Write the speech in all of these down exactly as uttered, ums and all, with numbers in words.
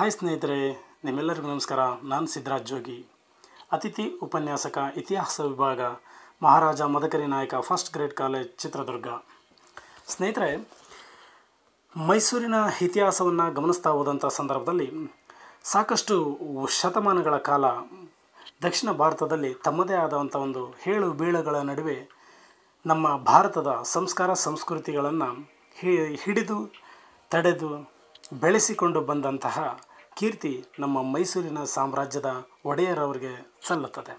Hi ಸ್ನೇಹಿತರೆ, ನಿಮ್ಮೆಲ್ಲರಿಗೂ ನಮಸ್ಕಾರ. ನಾನು ಸಿದ್ದರಾಜ್ ಜೋಗಿ, ಅತಿಥಿ ಉಪನ್ಯಾಸಕ, ಇತಿಹಾಸ ವಿಭಾಗ, ಮಹಾರಾಜ ಮದಕರಿ ನಾಯಕ ಫಸ್ಟ್ ಗ್ರೇಡ್ ಕಾಲೇಜ್, ಚಿತ್ರದುರ್ಗ. ಸ್ನೇಹಿತರೆ, ಮೈಸೂರಿನ ಇತಿಹಾಸವನ್ನು ಗಮನಿಸ್ತಾ ಹೋದಂಥ ಸಂದರ್ಭದಲ್ಲಿ ಸಾಕಷ್ಟು ಶತಮಾನಗಳ ಕಾಲ ದಕ್ಷಿಣ ಭಾರತದಲ್ಲಿ ತಮ್ಮದೇ ಆದಂಥ ಒಂದು ಹೇಳು ಬೀಳುಗಳ ನಡುವೆ ನಮ್ಮ ಭಾರತದ ಸಂಸ್ಕಾರ ಸಂಸ್ಕೃತಿಗಳನ್ನು ಹಿಡಿದು ತಡೆದು ಬೆಳೆಸಿಕೊಂಡು ಬಂದಂತಹ ಕೀರ್ತಿ ನಮ್ಮ ಮೈಸೂರಿನ ಸಾಮ್ರಾಜ್ಯದ ಒಡೆಯರವರಿಗೆ ಸಲ್ಲುತ್ತದೆ.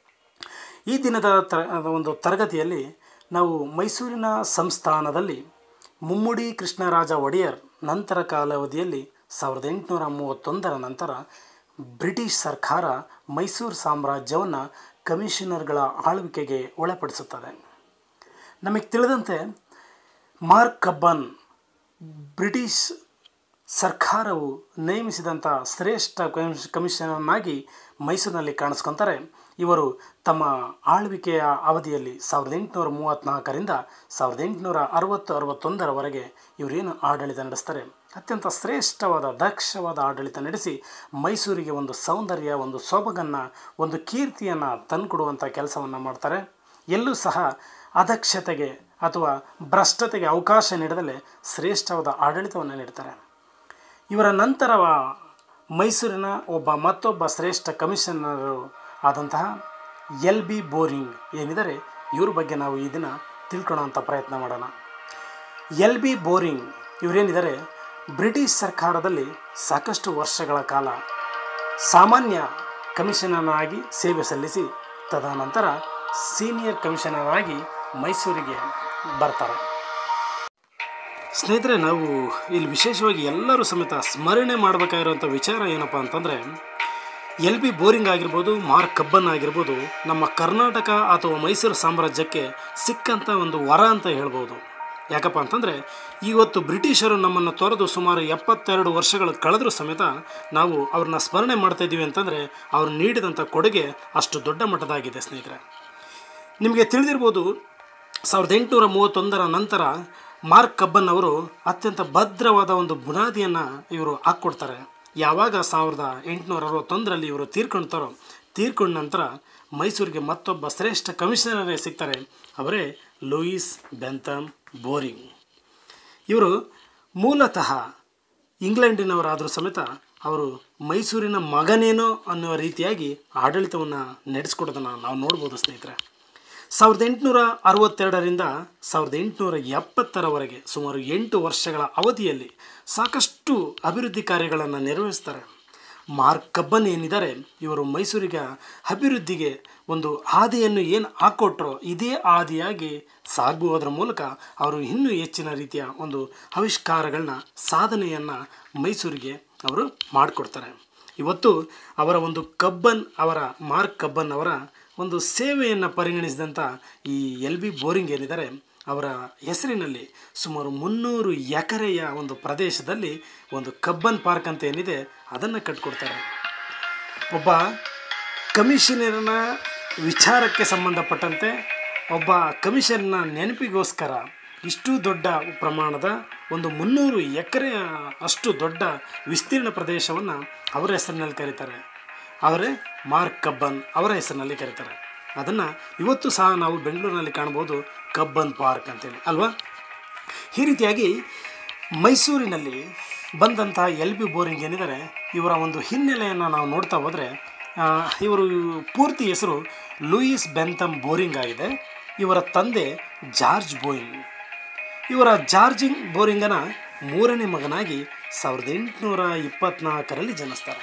ಈ ದಿನದ ತ ಒಂದು ತರಗತಿಯಲ್ಲಿ ನಾವು ಮೈಸೂರಿನ ಸಂಸ್ಥಾನದಲ್ಲಿ ಮುಮ್ಮಡಿ ಕೃಷ್ಣರಾಜ ಒಡೆಯರ್ ನಂತರ ಕಾಲಾವಧಿಯಲ್ಲಿ ಸಾವಿರದ ಎಂಟುನೂರ ಮೂವತ್ತೊಂದರ ನಂತರ ಬ್ರಿಟಿಷ್ ಸರ್ಕಾರ ಮೈಸೂರು ಸಾಮ್ರಾಜ್ಯವನ್ನು ಕಮಿಷನರ್ಗಳ ಆಳ್ವಿಕೆಗೆ ಒಳಪಡಿಸುತ್ತದೆ. ನಮಗೆ ತಿಳಿದಂತೆ ಮಾರ್ಕ್ ಕಬ್ಬನ್ ಬ್ರಿಟಿಷ್ ಸರ್ಕಾರವು ನೇಮಿಸಿದಂಥ ಶ್ರೇಷ್ಠ ಕಮಿಷನರ್ನಾಗಿ ಮೈಸೂರಿನಲ್ಲಿ ಕಾಣಿಸ್ಕೊತಾರೆ. ಇವರು ತಮ್ಮ ಆಳ್ವಿಕೆಯ ಅವಧಿಯಲ್ಲಿ ಸಾವಿರದ ಎಂಟುನೂರ ಮೂವತ್ತ್ನಾಲ್ಕರಿಂದ ಸಾವಿರದ ಎಂಟುನೂರ ಅರವತ್ತು ಅರವತ್ತೊಂದರವರೆಗೆ ಇವರೇನು ಆಡಳಿತ ನಡೆಸ್ತಾರೆ, ಅತ್ಯಂತ ಶ್ರೇಷ್ಠವಾದ ದಕ್ಷವಾದ ಆಡಳಿತ ನಡೆಸಿ ಮೈಸೂರಿಗೆ ಒಂದು ಸೌಂದರ್ಯ, ಒಂದು ಸೊಬಗನ್ನು, ಒಂದು ಕೀರ್ತಿಯನ್ನು ತಂದುಕೊಡುವಂಥ ಕೆಲಸವನ್ನು ಮಾಡ್ತಾರೆ. ಎಲ್ಲೂ ಸಹ ಅದಕ್ಷತೆಗೆ ಅಥವಾ ಭ್ರಷ್ಟತೆಗೆ ಅವಕಾಶ ನೀಡದಲೇ ಶ್ರೇಷ್ಠವಾದ ಆಡಳಿತವನ್ನು ನೀಡ್ತಾರೆ. ಇವರ ನಂತರ ಮೈಸೂರಿನ ಒಬ್ಬ ಮತ್ತೊಬ್ಬ ಶ್ರೇಷ್ಠ ಕಮಿಷನರು ಆದಂತಹ ಎಲ್ ಬಿ ಬೋರಿಂಗ್ ಏನಿದ್ದಾರೆ, ಇವ್ರ ಬಗ್ಗೆ ನಾವು ಈ ದಿನ ತಿಳ್ಕೊಳ್ಳೋಂಥ ಪ್ರಯತ್ನ ಮಾಡೋಣ. ಎಲ್ ಬಿ ಬೋರಿಂಗ್ ಇವರೇನಿದ್ದಾರೆ, ಬ್ರಿಟಿಷ್ ಸರ್ಕಾರದಲ್ಲಿ ಸಾಕಷ್ಟು ವರ್ಷಗಳ ಕಾಲ ಸಾಮಾನ್ಯ ಕಮಿಷನರ್ ಆಗಿ ಸೇವೆ ಸಲ್ಲಿಸಿ ತದನಂತರ ಸೀನಿಯರ್ ಕಮಿಷನರ್ ಆಗಿ ಮೈಸೂರಿಗೆ ಬರ್ತಾರೆ. ಸ್ನೇಹಿತರೆ, ನಾವು ಇಲ್ಲಿ ವಿಶೇಷವಾಗಿ ಎಲ್ಲರೂ ಸಮೇತ ಸ್ಮರಣೆ ಮಾಡಬೇಕಾಗಿರುವಂಥ ವಿಚಾರ ಏನಪ್ಪ ಅಂತಂದರೆ, ಎಲ್ ಬಿ ಬೋರಿಂಗ್ ಆಗಿರ್ಬೋದು, ಮಾರ್ಕ್ ಕಬ್ಬನ್ ಆಗಿರ್ಬೋದು, ನಮ್ಮ ಕರ್ನಾಟಕ ಅಥವಾ ಮೈಸೂರು ಸಾಮ್ರಾಜ್ಯಕ್ಕೆ ಸಿಕ್ಕಂಥ ಒಂದು ವರ ಅಂತ ಹೇಳ್ಬೋದು. ಯಾಕಪ್ಪ ಅಂತಂದರೆ, ಇವತ್ತು ಬ್ರಿಟಿಷರು ನಮ್ಮನ್ನು ತೊರೆದು ಸುಮಾರು ಎಪ್ಪತ್ತೆರಡು ವರ್ಷಗಳು ಕಳೆದರೂ ಸಮೇತ ನಾವು ಅವ್ರನ್ನ ಸ್ಮರಣೆ ಮಾಡ್ತಾಯಿದ್ದೀವಿ ಅಂತಂದರೆ ಅವ್ರು ನೀಡಿದಂಥ ಕೊಡುಗೆ ಅಷ್ಟು ದೊಡ್ಡ ಮಟ್ಟದಾಗಿದೆ. ಸ್ನೇಹಿತರೆ, ನಿಮಗೆ ತಿಳಿದಿರ್ಬೋದು, ಸಾವಿರದ ಎಂಟುನೂರ ಮೂವತ್ತೊಂದರ ನಂತರ ಮಾರ್ಕ್ ಕಬ್ಬನ್ ಅವರು ಅತ್ಯಂತ ಭದ್ರವಾದ ಒಂದು ಬುನಾದಿಯನ್ನು ಇವರು ಹಾಕ್ಕೊಡ್ತಾರೆ. ಯಾವಾಗ ಸಾವಿರದ ಎಂಟುನೂರ ಅರವತ್ತೊಂದರಲ್ಲಿ ಇವರು ತೀರ್ಕೊಳ್ತಾರೋ, ತೀರ್ಕೊಂಡ ನಂತರ ಮೈಸೂರಿಗೆ ಮತ್ತೊಬ್ಬ ಶ್ರೇಷ್ಠ ಕಮಿಷನರೇ ಸಿಗ್ತಾರೆ. ಅವರೇ ಲೂಯಿಸ್ ಬೆಂಥಮ್ ಬೋರಿಂಗ್. ಇವರು ಮೂಲತಃ ಇಂಗ್ಲೆಂಡಿನವರಾದರೂ ಸಮೇತ ಅವರು ಮೈಸೂರಿನ ಮಗನೇನೋ ಅನ್ನುವ ರೀತಿಯಾಗಿ ಆಡಳಿತವನ್ನು ನಡೆಸ್ಕೊಡೋದನ್ನು ನಾವು ನೋಡ್ಬೋದು. ಸ್ನೇಹಿತರೆ, ಸಾವಿರದ ಎಂಟುನೂರ ಅರವತ್ತೆರಡರಿಂದ ಸಾವಿರದ ಎಂಟುನೂರ ಎಪ್ಪತ್ತರವರೆಗೆ ಸುಮಾರು ಎಂಟು ವರ್ಷಗಳ ಅವಧಿಯಲ್ಲಿ ಸಾಕಷ್ಟು ಅಭಿವೃದ್ಧಿ ಕಾರ್ಯಗಳನ್ನು ನಿರ್ವಹಿಸ್ತಾರೆ. ಮಾರ್ಕ್ ಕಬ್ಬನ್ ಏನಿದ್ದಾರೆ, ಇವರು ಮೈಸೂರಿಗೆ ಅಭಿವೃದ್ಧಿಗೆ ಒಂದು ಹಾದಿಯನ್ನು ಏನು ಹಾಕ್ಕೊಟ್ರೋ ಇದೇ ಹಾದಿಯಾಗಿ ಸಾಗುವುದರ ಮೂಲಕ ಅವರು ಇನ್ನೂ ಹೆಚ್ಚಿನ ರೀತಿಯ ಒಂದು ಆವಿಷ್ಕಾರಗಳನ್ನ, ಸಾಧನೆಯನ್ನು ಮೈಸೂರಿಗೆ ಅವರು ಮಾಡಿಕೊಡ್ತಾರೆ. ಇವತ್ತು ಅವರ ಒಂದು ಕಬ್ಬನ್ ಅವರ ಮಾರ್ಕ್ ಕಬ್ಬನ್ ಅವರ ಒಂದು ಸೇವೆಯನ್ನು ಪರಿಗಣಿಸಿದಂಥ ಈ ಎಲ್ ಬಿ ಬೋರಿಂಗ್ ಏನಿದ್ದಾರೆ, ಅವರ ಹೆಸರಿನಲ್ಲಿ ಸುಮಾರು ಮುನ್ನೂರು ಎಕರೆಯ ಒಂದು ಪ್ರದೇಶದಲ್ಲಿ ಒಂದು ಕಬ್ಬನ್ ಪಾರ್ಕ್ ಅಂತ ಏನಿದೆ ಅದನ್ನು ಕಟ್ಕೊಡ್ತಾರೆ. ಒಬ್ಬ ಕಮಿಷನರ್ನ ವಿಚಾರಕ್ಕೆ ಸಂಬಂಧಪಟ್ಟಂತೆ ಒಬ್ಬ ಕಮಿಷನ್ನ ನೆನಪಿಗೋಸ್ಕರ ಇಷ್ಟು ದೊಡ್ಡ ಪ್ರಮಾಣದ ಒಂದು ಮುನ್ನೂರು ಎಕರೆಯ ಅಷ್ಟು ದೊಡ್ಡ ವಿಸ್ತೀರ್ಣ ಪ್ರದೇಶವನ್ನು ಅವರ ಹೆಸರಿನಲ್ಲಿ ಕರೀತಾರೆ. ಅವರೇ ಮಾರ್ಕ್ ಕಬ್ಬನ್ ಅವರ ಹೆಸರಿನಲ್ಲಿ ಕರೀತಾರೆ. ಅದನ್ನು ಇವತ್ತು ಸಹ ನಾವು ಬೆಂಗಳೂರಿನಲ್ಲಿ ಕಾಣ್ಬೋದು, ಕಬ್ಬನ್ ಪಾರ್ಕ್ ಅಂತೇಳಿ ಅಲ್ವಾ. ಈ ರೀತಿಯಾಗಿ ಮೈಸೂರಿನಲ್ಲಿ ಬಂದಂಥ ಎಲ್ ಬಿ ಬೋರಿಂಗ್ ಏನಿದ್ದಾರೆ, ಇವರ ಒಂದು ಹಿನ್ನೆಲೆಯನ್ನು ನಾವು ನೋಡ್ತಾ ಹೋದರೆ, ಇವರು ಪೂರ್ತಿ ಹೆಸರು ಲೂಯಿಸ್ ಬೆಂಥಮ್ ಬೋರಿಂಗ್ ಆಗಿದೆ. ಇವರ ತಂದೆ ಜಾರ್ಜ್ ಬೋರಿಂಗ್. ಇವರ ಜಾರ್ಜಿಂಗ್ ಬೋರಿಂಗನ ಮೂರನೇ ಮಗನಾಗಿ ಸಾವಿರದ ಎಂಟುನೂರ ಇಪ್ಪತ್ತ್ನಾಲ್ಕರಲ್ಲಿ ಜನಿಸ್ತಾರೆ.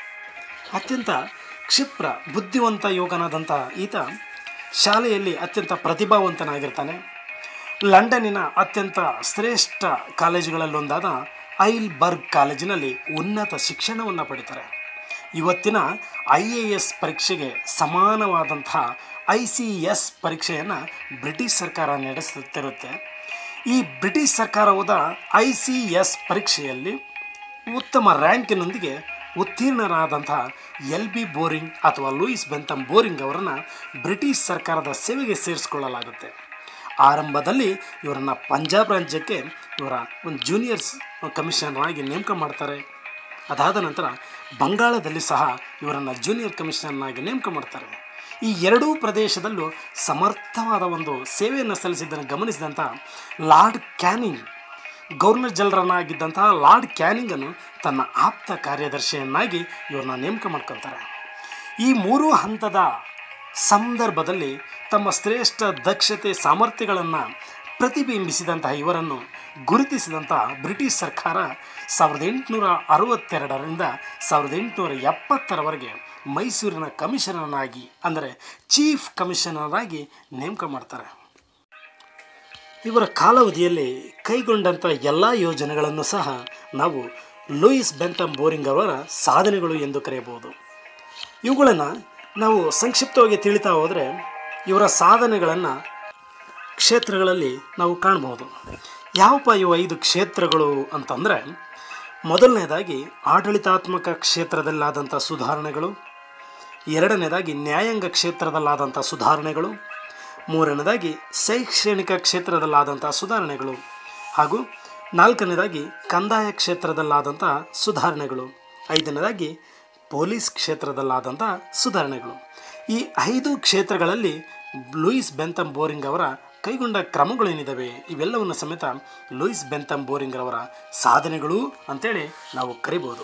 ಅತ್ಯಂತ ಕ್ಷಿಪ್ರ ಬುದ್ಧಿವಂತ ಯುವಕನಾದಂಥ ಈತ ಶಾಲೆಯಲ್ಲಿ ಅತ್ಯಂತ ಪ್ರತಿಭಾವಂತನಾಗಿರ್ತಾನೆ. ಲಂಡನ್ನಿನ ಅತ್ಯಂತ ಶ್ರೇಷ್ಠ ಕಾಲೇಜುಗಳಲ್ಲೊಂದಾದ ಐಲ್ಬರ್ಗ್ ಕಾಲೇಜಿನಲ್ಲಿ ಉನ್ನತ ಶಿಕ್ಷಣವನ್ನು ಪಡಿತಾರೆ. ಇವತ್ತಿನ ಐ ಎ ಎಸ್ ಪರೀಕ್ಷೆಗೆ ಸಮಾನವಾದಂತಹ ಐ ಸಿ ಎಸ್ ಪರೀಕ್ಷೆಯನ್ನು ಬ್ರಿಟಿಷ್ ಸರ್ಕಾರ ನಡೆಸುತ್ತಿರುತ್ತೆ. ಈ ಬ್ರಿಟಿಷ್ ಸರ್ಕಾರವಾದ ಐ ಸಿ ಎಸ್ ಪರೀಕ್ಷೆಯಲ್ಲಿ ಉತ್ತಮ ರ್ಯಾಂಕಿನೊಂದಿಗೆ ಉತ್ತೀರ್ಣರಾದಂಥ ಎಲ್ ಬಿ ಬೋರಿಂಗ್ ಅಥವಾ ಲೂಯಿಸ್ ಬೆಂಥಮ್ ಬೋರಿಂಗ್ ಅವರನ್ನು ಬ್ರಿಟಿಷ್ ಸರ್ಕಾರದ ಸೇವೆಗೆ ಸೇರಿಸಿಕೊಳ್ಳಲಾಗುತ್ತೆ. ಆರಂಭದಲ್ಲಿ ಇವರನ್ನು ಪಂಜಾಬ್ ರಾಜ್ಯಕ್ಕೆ ಇವರ ಒಂದು ಜೂನಿಯರ್ಸ್ ಕಮಿಷನರ್ ಆಗಿ ನೇಮಕ ಮಾಡ್ತಾರೆ. ಅದಾದ ನಂತರ ಬಂಗಾಳದಲ್ಲಿ ಸಹ ಇವರನ್ನು ಜೂನಿಯರ್ ಕಮಿಷನರ್ನಾಗಿ ನೇಮಕ ಮಾಡ್ತಾರೆ. ಈ ಎರಡೂ ಪ್ರದೇಶದಲ್ಲೂ ಸಮರ್ಥವಾದ ಒಂದು ಸೇವೆಯನ್ನು ಸಲ್ಲಿಸಿದ್ದನ್ನು ಗಮನಿಸಿದಂಥ ಲಾರ್ಡ್ ಕ್ಯಾನಿಂಗ್, ಗವರ್ನರ್ ಜನರನ್ನಾಗಿದ್ದಂತಹ ಲಾರ್ಡ್ ಕ್ಯಾನಿಂಗನ್ನು ತನ್ನ ಆಪ್ತ ಕಾರ್ಯದರ್ಶಿಯನ್ನಾಗಿ ಇವ್ರನ್ನ ನೇಮಕ ಮಾಡ್ಕೊಳ್ತಾರೆ. ಈ ಮೂರು ಹಂತದ ಸಂದರ್ಭದಲ್ಲಿ ತಮ್ಮ ಶ್ರೇಷ್ಠ ದಕ್ಷತೆ ಸಾಮರ್ಥ್ಯಗಳನ್ನು ಪ್ರತಿಬಿಂಬಿಸಿದಂತಹ ಇವರನ್ನು ಗುರುತಿಸಿದಂತಹ ಬ್ರಿಟಿಷ್ ಸರ್ಕಾರ ಸಾವಿರದ ಎಂಟುನೂರ ಅರವತ್ತೆರಡರಿಂದ ಸಾವಿರದ ಎಂಟುನೂರ ಎಪ್ಪತ್ತರವರೆಗೆ ಮೈಸೂರಿನ ಕಮಿಷನರ್ನಾಗಿ ಅಂದರೆ ಚೀಫ್ ಕಮಿಷನರಾಗಿ ನೇಮಕ ಮಾಡ್ತಾರೆ. ಇವರ ಕಾಲಾವಧಿಯಲ್ಲಿ ಕೈಗೊಂಡಂಥ ಎಲ್ಲ ಯೋಜನೆಗಳನ್ನು ಸಹ ನಾವು ಲೂಯಿಸ್ ಬೆಂಥಮ್ ಬೋರಿಂಗ್ ಅವರ ಸಾಧನೆಗಳು ಎಂದು ಕರೆಯಬಹುದು. ಇವುಗಳನ್ನು ನಾವು ಸಂಕ್ಷಿಪ್ತವಾಗಿ ತಿಳಿತಾ ಹೋದರೆ ಇವರ ಸಾಧನೆಗಳನ್ನು ಕ್ಷೇತ್ರಗಳಲ್ಲಿ ನಾವು ಕಾಣ್ಬೋದು. ಯಾವಪ್ಪ ಇವು ಐದು ಕ್ಷೇತ್ರಗಳು ಅಂತಂದರೆ, ಮೊದಲನೇದಾಗಿ ಆಡಳಿತಾತ್ಮಕ ಕ್ಷೇತ್ರದಲ್ಲಾದಂಥ ಸುಧಾರಣೆಗಳು, ಎರಡನೇದಾಗಿ ನ್ಯಾಯಾಂಗ ಕ್ಷೇತ್ರದಲ್ಲಾದಂಥ ಸುಧಾರಣೆಗಳು, ಮೂರನೇದಾಗಿ ಶೈಕ್ಷಣಿಕ ಕ್ಷೇತ್ರದಲ್ಲಾದಂಥ ಸುಧಾರಣೆಗಳು ಹಾಗೂ ನಾಲ್ಕನೇದಾಗಿ ಕಂದಾಯ ಕ್ಷೇತ್ರದಲ್ಲಾದಂಥ ಸುಧಾರಣೆಗಳು, ಐದನೇದಾಗಿ ಪೊಲೀಸ್ ಕ್ಷೇತ್ರದಲ್ಲಾದಂಥ ಸುಧಾರಣೆಗಳು. ಈ ಐದು ಕ್ಷೇತ್ರಗಳಲ್ಲಿ ಲೂಯಿಸ್ ಬೆಂಥಮ್ ಬೋರಿಂಗ್ ಅವರ ಕೈಗೊಂಡ ಕ್ರಮಗಳೇನಿದ್ದಾವೆ ಇವೆಲ್ಲವನ್ನು ಸಮೇತ ಲೂಯಿಸ್ ಬೆಂಥಮ್ ಬೋರಿಂಗ್ ಅವರ ಸಾಧನೆಗಳು ಅಂತೇಳಿ ನಾವು ಕರಿಬೋದು.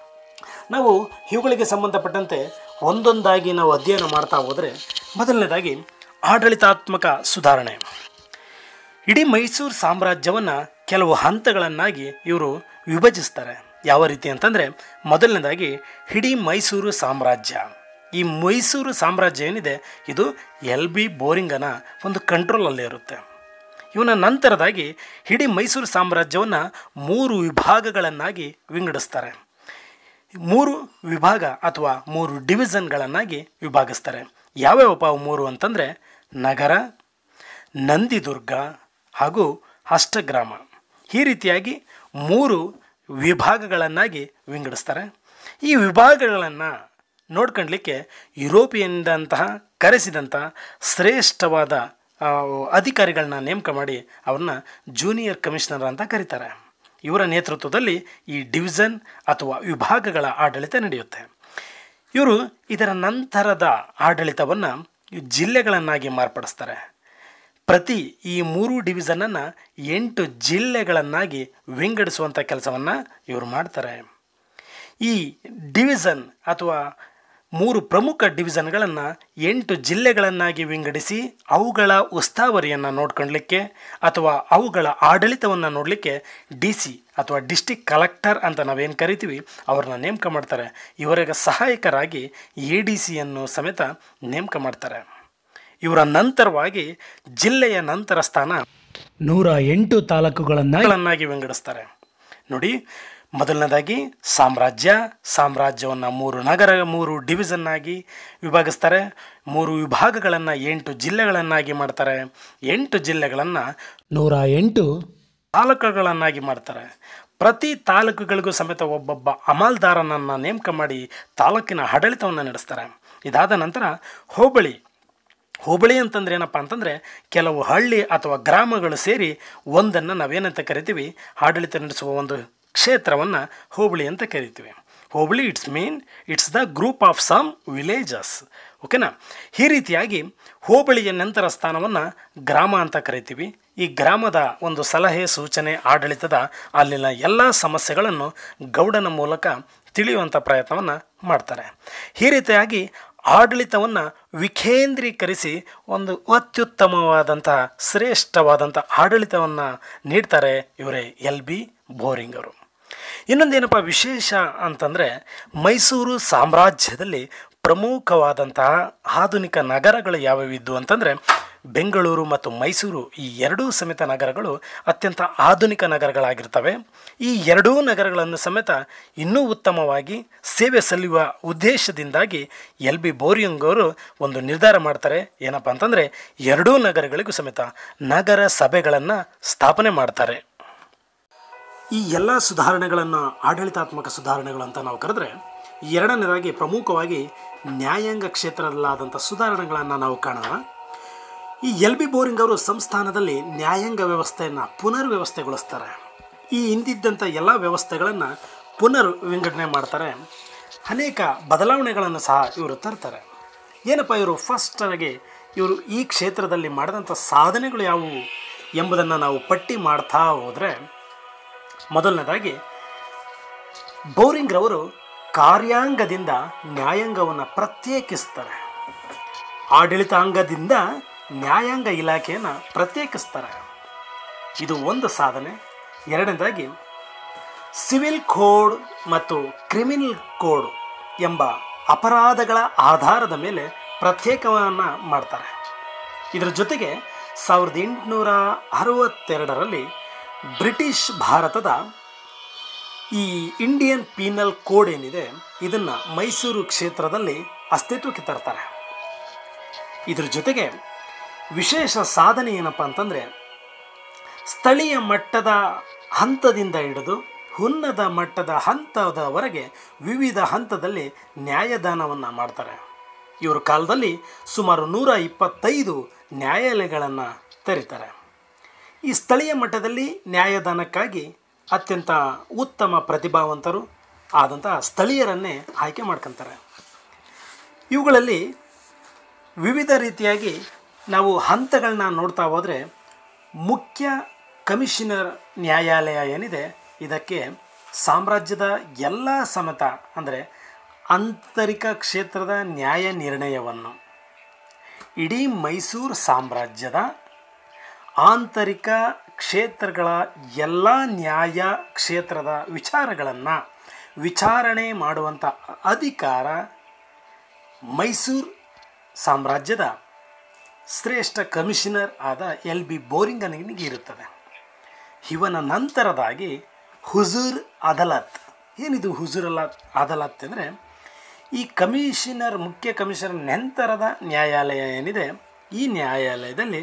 ನಾವು ಇವುಗಳಿಗೆ ಸಂಬಂಧಪಟ್ಟಂತೆ ಒಂದೊಂದಾಗಿ ನಾವು ಅಧ್ಯಯನ ಮಾಡ್ತಾ ಹೋದರೆ, ಮೊದಲನೇದಾಗಿ ಆಡಳಿತಾತ್ಮಕ ಸುಧಾರಣೆ. ಇಡೀ ಮೈಸೂರು ಸಾಮ್ರಾಜ್ಯವನ್ನು ಕೆಲವು ಹಂತಗಳನ್ನಾಗಿ ಇವರು ವಿಭಜಿಸ್ತಾರೆ. ಯಾವ ರೀತಿ ಅಂತಂದರೆ, ಮೊದಲನೇದಾಗಿ ಇಡೀ ಮೈಸೂರು ಸಾಮ್ರಾಜ್ಯ. ಈ ಮೈಸೂರು ಸಾಮ್ರಾಜ್ಯ ಏನಿದೆ ಇದು ಎಲ್ ಬಿ ಬೋರಿಂಗನ ಒಂದು ಕಂಟ್ರೋಲಲ್ಲೇ ಇರುತ್ತೆ. ಇವನ ನಂತರದಾಗಿ ಇಡೀ ಮೈಸೂರು ಸಾಮ್ರಾಜ್ಯವನ್ನು ಮೂರು ವಿಭಾಗಗಳನ್ನಾಗಿ ವಿಂಗಡಿಸ್ತಾರೆ. ಮೂರು ವಿಭಾಗ ಅಥವಾ ಮೂರು ಡಿವಿಷನ್ಗಳನ್ನಾಗಿ ವಿಭಾಗಿಸ್ತಾರೆ. ಯಾವ್ಯಾವಪ್ಪ ಅವು ಮೂರು ಅಂತಂದರೆ, ನಗರ, ನಂದಿದುರ್ಗ ಹಾಗೂ ಅಷ್ಟಗ್ರಾಮ. ಈ ರೀತಿಯಾಗಿ ಮೂರು ವಿಭಾಗಗಳನ್ನಾಗಿ ವಿಂಗಡಿಸ್ತಾರೆ. ಈ ವಿಭಾಗಗಳನ್ನು ನೋಡ್ಕೊಳ್ಳಲಿಕ್ಕೆ ಯುರೋಪಿಯನ್ದಂತಹ ಕರೆಸಿದಂಥ ಶ್ರೇಷ್ಠವಾದ ಅಧಿಕಾರಿಗಳನ್ನ ನೇಮಕ ಮಾಡಿ ಅವ್ರನ್ನ ಜೂನಿಯರ್ ಕಮಿಷನರ್ ಅಂತ ಕರೀತಾರೆ. ಇವರ ನೇತೃತ್ವದಲ್ಲಿ ಈ ಡಿವಿಷನ್ ಅಥವಾ ವಿಭಾಗಗಳ ಆಡಳಿತ ನಡೆಯುತ್ತೆ. ಇವರು ಇದರ ನಂತರದ ಆಡಳಿತವನ್ನು ಜಿಲ್ಲೆಗಳನ್ನಾಗಿ ಮಾರ್ಪಡಿಸ್ತಾರೆ. ಪ್ರತಿ ಈ ಮೂರು ಡಿವಿಷನನ್ನು ಎಂಟು ಜಿಲ್ಲೆಗಳನ್ನಾಗಿ ವಿಂಗಡಿಸುವಂಥ ಕೆಲಸವನ್ನು ಇವರು ಮಾಡ್ತಾರೆ. ಈ ಡಿವಿಷನ್ ಅಥವಾ ಮೂರು ಪ್ರಮುಖ ಡಿವಿಷನ್ಗಳನ್ನು ಎಂಟು ಜಿಲ್ಲೆಗಳನ್ನಾಗಿ ವಿಂಗಡಿಸಿ ಅವುಗಳ ಉಸ್ತುವಾರಿಯನ್ನು ನೋಡ್ಕೊಳ್ಳಲಿಕ್ಕೆ ಅಥವಾ ಅವುಗಳ ಆಡಳಿತವನ್ನು ನೋಡಲಿಕ್ಕೆ ಡಿ ಸಿ ಅಥವಾ ಡಿಸ್ಟಿಕ್ ಕಲೆಕ್ಟರ್ ಅಂತ ನಾವೇನು ಕರಿತೀವಿ ಅವ್ರನ್ನ ನೇಮಕ ಮಾಡ್ತಾರೆ. ಇವರಿಗೆ ಸಹಾಯಕರಾಗಿ ಎ ಡಿ ಸಿಯನ್ನು ಸಮೇತ ನೇಮಕ ಮಾಡ್ತಾರೆ. ಇವರ ನಂತರವಾಗಿ ಜಿಲ್ಲೆಯ ನಂತರ ಸ್ಥಾನ ನೂರ ಎಂಟು ತಾಲೂಕುಗಳನ್ನಾಗಿ ವಿಂಗಡಿಸ್ತಾರೆ. ನೋಡಿ, ಮೊದಲನೇದಾಗಿ ಸಾಮ್ರಾಜ್ಯ ಸಾಮ್ರಾಜ್ಯವನ್ನು ಮೂರು ನಗರ ಮೂರು ಡಿವಿಷನ್ನಾಗಿ ವಿಭಾಗಿಸ್ತಾರೆ. ಮೂರು ವಿಭಾಗಗಳನ್ನು ಎಂಟು ಜಿಲ್ಲೆಗಳನ್ನಾಗಿ ಮಾಡ್ತಾರೆ. ಎಂಟು ಜಿಲ್ಲೆಗಳನ್ನು ನೂರ ಎಂಟು ತಾಲೂಕುಗಳನ್ನಾಗಿ ಮಾಡ್ತಾರೆ. ಪ್ರತಿ ತಾಲೂಕುಗಳಿಗೂ ಸಮೇತ ಒಬ್ಬೊಬ್ಬ ಅಮಲ್ದಾರನನ್ನು ನೇಮಕ ಮಾಡಿ ತಾಲೂಕಿನ ಆಡಳಿತವನ್ನು ನಡೆಸ್ತಾರೆ. ಇದಾದ ನಂತರ ಹೋಬಳಿ ಹೋಬಳಿ ಅಂತಂದ್ರೆ ಏನಪ್ಪ ಅಂತಂದರೆ, ಕೆಲವು ಹಳ್ಳಿ ಅಥವಾ ಗ್ರಾಮಗಳು ಸೇರಿ ಒಂದನ್ನು ನಾವೇನಂತ ಕರಿತೀವಿ, ಆಡಳಿತ ನಡೆಸುವ ಒಂದು ಕ್ಷೇತ್ರವನ್ನು ಹೋಬಳಿ ಅಂತ ಕರಿತೀವಿ. Hobli it's mean it's the group of some villages. ಓಕೆನಾ? ಈ ರೀತಿಯಾಗಿ ಹೋಬಳಿಯ ನಂತರ ಸ್ಥಾನವನ್ನು ಗ್ರಾಮ ಅಂತ ಕರಿತೀವಿ. ಈ ಗ್ರಾಮದ ಒಂದು ಸಲಹೆ ಸೂಚನೆ ಆಡಳಿತದ ಅಲ್ಲಿನ ಎಲ್ಲ ಸಮಸ್ಯೆಗಳನ್ನು ಗೌಡನ ಮೂಲಕ ತಿಳಿಯುವಂಥ ಪ್ರಯತ್ನವನ್ನು ಮಾಡ್ತಾರೆ. ಈ ರೀತಿಯಾಗಿ ಆಡಳಿತವನ್ನು ವಿಕೇಂದ್ರೀಕರಿಸಿ ಒಂದು ಅತ್ಯುತ್ತಮವಾದಂತಹ ಶ್ರೇಷ್ಠವಾದಂಥ ಆಡಳಿತವನ್ನು ನೀಡ್ತಾರೆ ಇವರೇ ಎಲ್ ಬಿ ಬೋರಿಂಗ್ ಅವರು. ಇನ್ನೊಂದೇನಪ್ಪ ವಿಶೇಷ ಅಂತಂದರೆ, ಮೈಸೂರು ಸಾಮ್ರಾಜ್ಯದಲ್ಲಿ ಪ್ರಮುಖವಾದಂತಹ ಆಧುನಿಕ ನಗರಗಳು ಯಾವ್ಯಾವಿದ್ದು ಅಂತಂದರೆ, ಬೆಂಗಳೂರು ಮತ್ತು ಮೈಸೂರು ಈ ಎರಡೂ ಸಮೇತ ನಗರಗಳು ಅತ್ಯಂತ ಆಧುನಿಕ ನಗರಗಳಾಗಿರ್ತವೆ. ಈ ಎರಡೂ ನಗರಗಳನ್ನು ಸಮೇತ ಇನ್ನೂ ಉತ್ತಮವಾಗಿ ಸೇವೆ ಸಲ್ಲಿಸುವ ಉದ್ದೇಶದಿಂದಾಗಿ ಎಲ್ ಬಿ ಬೋರಿಂಗ್ ಅವರು ಒಂದು ನಿರ್ಧಾರ ಮಾಡ್ತಾರೆ. ಏನಪ್ಪ ಅಂತಂದರೆ, ಎರಡೂ ನಗರಗಳಿಗೂ ಸಮೇತ ನಗರ ಸಭೆಗಳನ್ನು ಸ್ಥಾಪನೆ ಮಾಡ್ತಾರೆ. ಈ ಎಲ್ಲ ಸುಧಾರಣೆಗಳನ್ನು ಆಡಳಿತಾತ್ಮಕ ಸುಧಾರಣೆಗಳು ಅಂತ ನಾವು ಕರೆದ್ರೆ, ಎರಡನೇದಾಗಿ ಪ್ರಮುಖವಾಗಿ ನ್ಯಾಯಾಂಗ ಕ್ಷೇತ್ರದಲ್ಲಾದಂಥ ಸುಧಾರಣೆಗಳನ್ನು ನಾವು ಕಾಣೋಣ. ಈ ಎಲ್ ಬಿ ಬೋರಿಂಗ್ ಅವರು ಸಂಸ್ಥಾನದಲ್ಲಿ ನ್ಯಾಯಾಂಗ ವ್ಯವಸ್ಥೆಯನ್ನು ಪುನರ್ ವ್ಯವಸ್ಥೆಗೊಳಿಸ್ತಾರೆ. ಈ ಹಿಂದಿದ್ದಂಥ ಎಲ್ಲ ವ್ಯವಸ್ಥೆಗಳನ್ನು ಪುನರ್ ವಿಂಗಡಣೆ ಮಾಡ್ತಾರೆ. ಅನೇಕ ಬದಲಾವಣೆಗಳನ್ನು ಸಹ ಇವರು ತರ್ತಾರೆ. ಏನಪ್ಪ ಇವರು ಫಸ್ಟಾಗಿ ಇವರು ಈ ಕ್ಷೇತ್ರದಲ್ಲಿ ಮಾಡಿದಂಥ ಸಾಧನೆಗಳು ಯಾವುವು ಎಂಬುದನ್ನು ನಾವು ಪಟ್ಟಿ ಮಾಡ್ತಾ ಹೋದರೆ, ಮೊದಲನೇದಾಗಿ ಬೋರಿಂಗ್ರವರು ಕಾರ್ಯಾಂಗದಿಂದ ನ್ಯಾಯಾಂಗವನ್ನು ಪ್ರತ್ಯೇಕಿಸ್ತಾರೆ. ಆಡಳಿತಾಂಗದಿಂದ ನ್ಯಾಯಾಂಗ ಇಲಾಖೆಯನ್ನು ಪ್ರತ್ಯೇಕಿಸ್ತಾರೆ. ಇದು ಒಂದು ಸಾಧನೆ. ಎರಡನೇದಾಗಿ ಸಿವಿಲ್ ಕೋಡ್ ಮತ್ತು ಕ್ರಿಮಿನಲ್ ಕೋಡ್ ಎಂಬ ಅಪರಾಧಗಳ ಆಧಾರದ ಮೇಲೆ ಪ್ರತ್ಯೇಕವನ್ನು ಮಾಡ್ತಾರೆ. ಇದರ ಜೊತೆಗೆ ಸಾವಿರದ ಎಂಟುನೂರ ಅರವತ್ತೆರಡರಲ್ಲಿ ಬ್ರಿಟಿಷ್ ಭಾರತದ ಈ ಇಂಡಿಯನ್ ಪೀನಲ್ ಕೋಡ್ ಏನಿದೆ ಇದನ್ನು ಮೈಸೂರು ಕ್ಷೇತ್ರದಲ್ಲಿ ಅಸ್ತಿತ್ವಕ್ಕೆ ತರ್ತಾರೆ. ಇದರ ಜೊತೆಗೆ ವಿಶೇಷ ಸಾಧನೆ ಏನಪ್ಪ ಅಂತಂದರೆ, ಸ್ಥಳೀಯ ಮಟ್ಟದ ಹಂತದಿಂದ ಹಿಡಿದು ಉನ್ನತ ಮಟ್ಟದ ಹಂತದವರೆಗೆ ವಿವಿಧ ಹಂತದಲ್ಲಿ ನ್ಯಾಯದಾನವನ್ನು ಮಾಡ್ತಾರೆ. ಇವರ ಕಾಲದಲ್ಲಿ ಸುಮಾರು ನೂರ ಇಪ್ಪತ್ತೈದು ನ್ಯಾಯಾಲಯಗಳನ್ನು ತೆರೀತಾರೆ. ಈ ಸ್ಥಳೀಯ ಮಟ್ಟದಲ್ಲಿ ನ್ಯಾಯದಾನಕ್ಕಾಗಿ ಅತ್ಯಂತ ಉತ್ತಮ ಪ್ರತಿಭಾವಂತರು ಆದಂಥ ಸ್ಥಳೀಯರನ್ನೇ ಆಯ್ಕೆ ಮಾಡ್ಕೊತಾರೆ. ಇವುಗಳಲ್ಲಿ ವಿವಿಧ ರೀತಿಯಾಗಿ ನಾವು ಹಂತಗಳನ್ನ ನೋಡ್ತಾ ಹೋದರೆ, ಮುಖ್ಯ ಕಮಿಷನರ್ ನ್ಯಾಯಾಲಯ ಏನಿದೆ ಇದಕ್ಕೆ ಸಾಮ್ರಾಜ್ಯದ ಎಲ್ಲ ಸಮೇತ ಅಂದರೆ ಆಂತರಿಕ ಕ್ಷೇತ್ರದ ನ್ಯಾಯ ನಿರ್ಣಯವನ್ನು, ಇಡೀ ಮೈಸೂರು ಸಾಮ್ರಾಜ್ಯದ ಆಂತರಿಕ ಕ್ಷೇತ್ರಗಳ ಎಲ್ಲ ನ್ಯಾಯ ಕ್ಷೇತ್ರದ ವಿಚಾರಗಳನ್ನು ವಿಚಾರಣೆ ಮಾಡುವಂಥ ಅಧಿಕಾರ ಮೈಸೂರು ಸಾಮ್ರಾಜ್ಯದ ಶ್ರೇಷ್ಠ ಕಮಿಷನರ್ ಆದ ಎಲ್ ಬಿ ಬೋರಿಂಗನಿಗೆ ಇರುತ್ತದೆ. ಇವನ ನಂತರದಾಗಿ ಹುಜೂರ್ ಅದಾಲತ್. ಏನಿದು ಹುಜೂರ್ ಅಲ್ಲ ಅದಾಲತ್ ಅಂದರೆ, ಈ ಕಮಿಷನರ್ ಮುಖ್ಯ ಕಮಿಷನರ್ ನಂತರದ ನ್ಯಾಯಾಲಯ ಏನಿದೆ, ಈ ನ್ಯಾಯಾಲಯದಲ್ಲಿ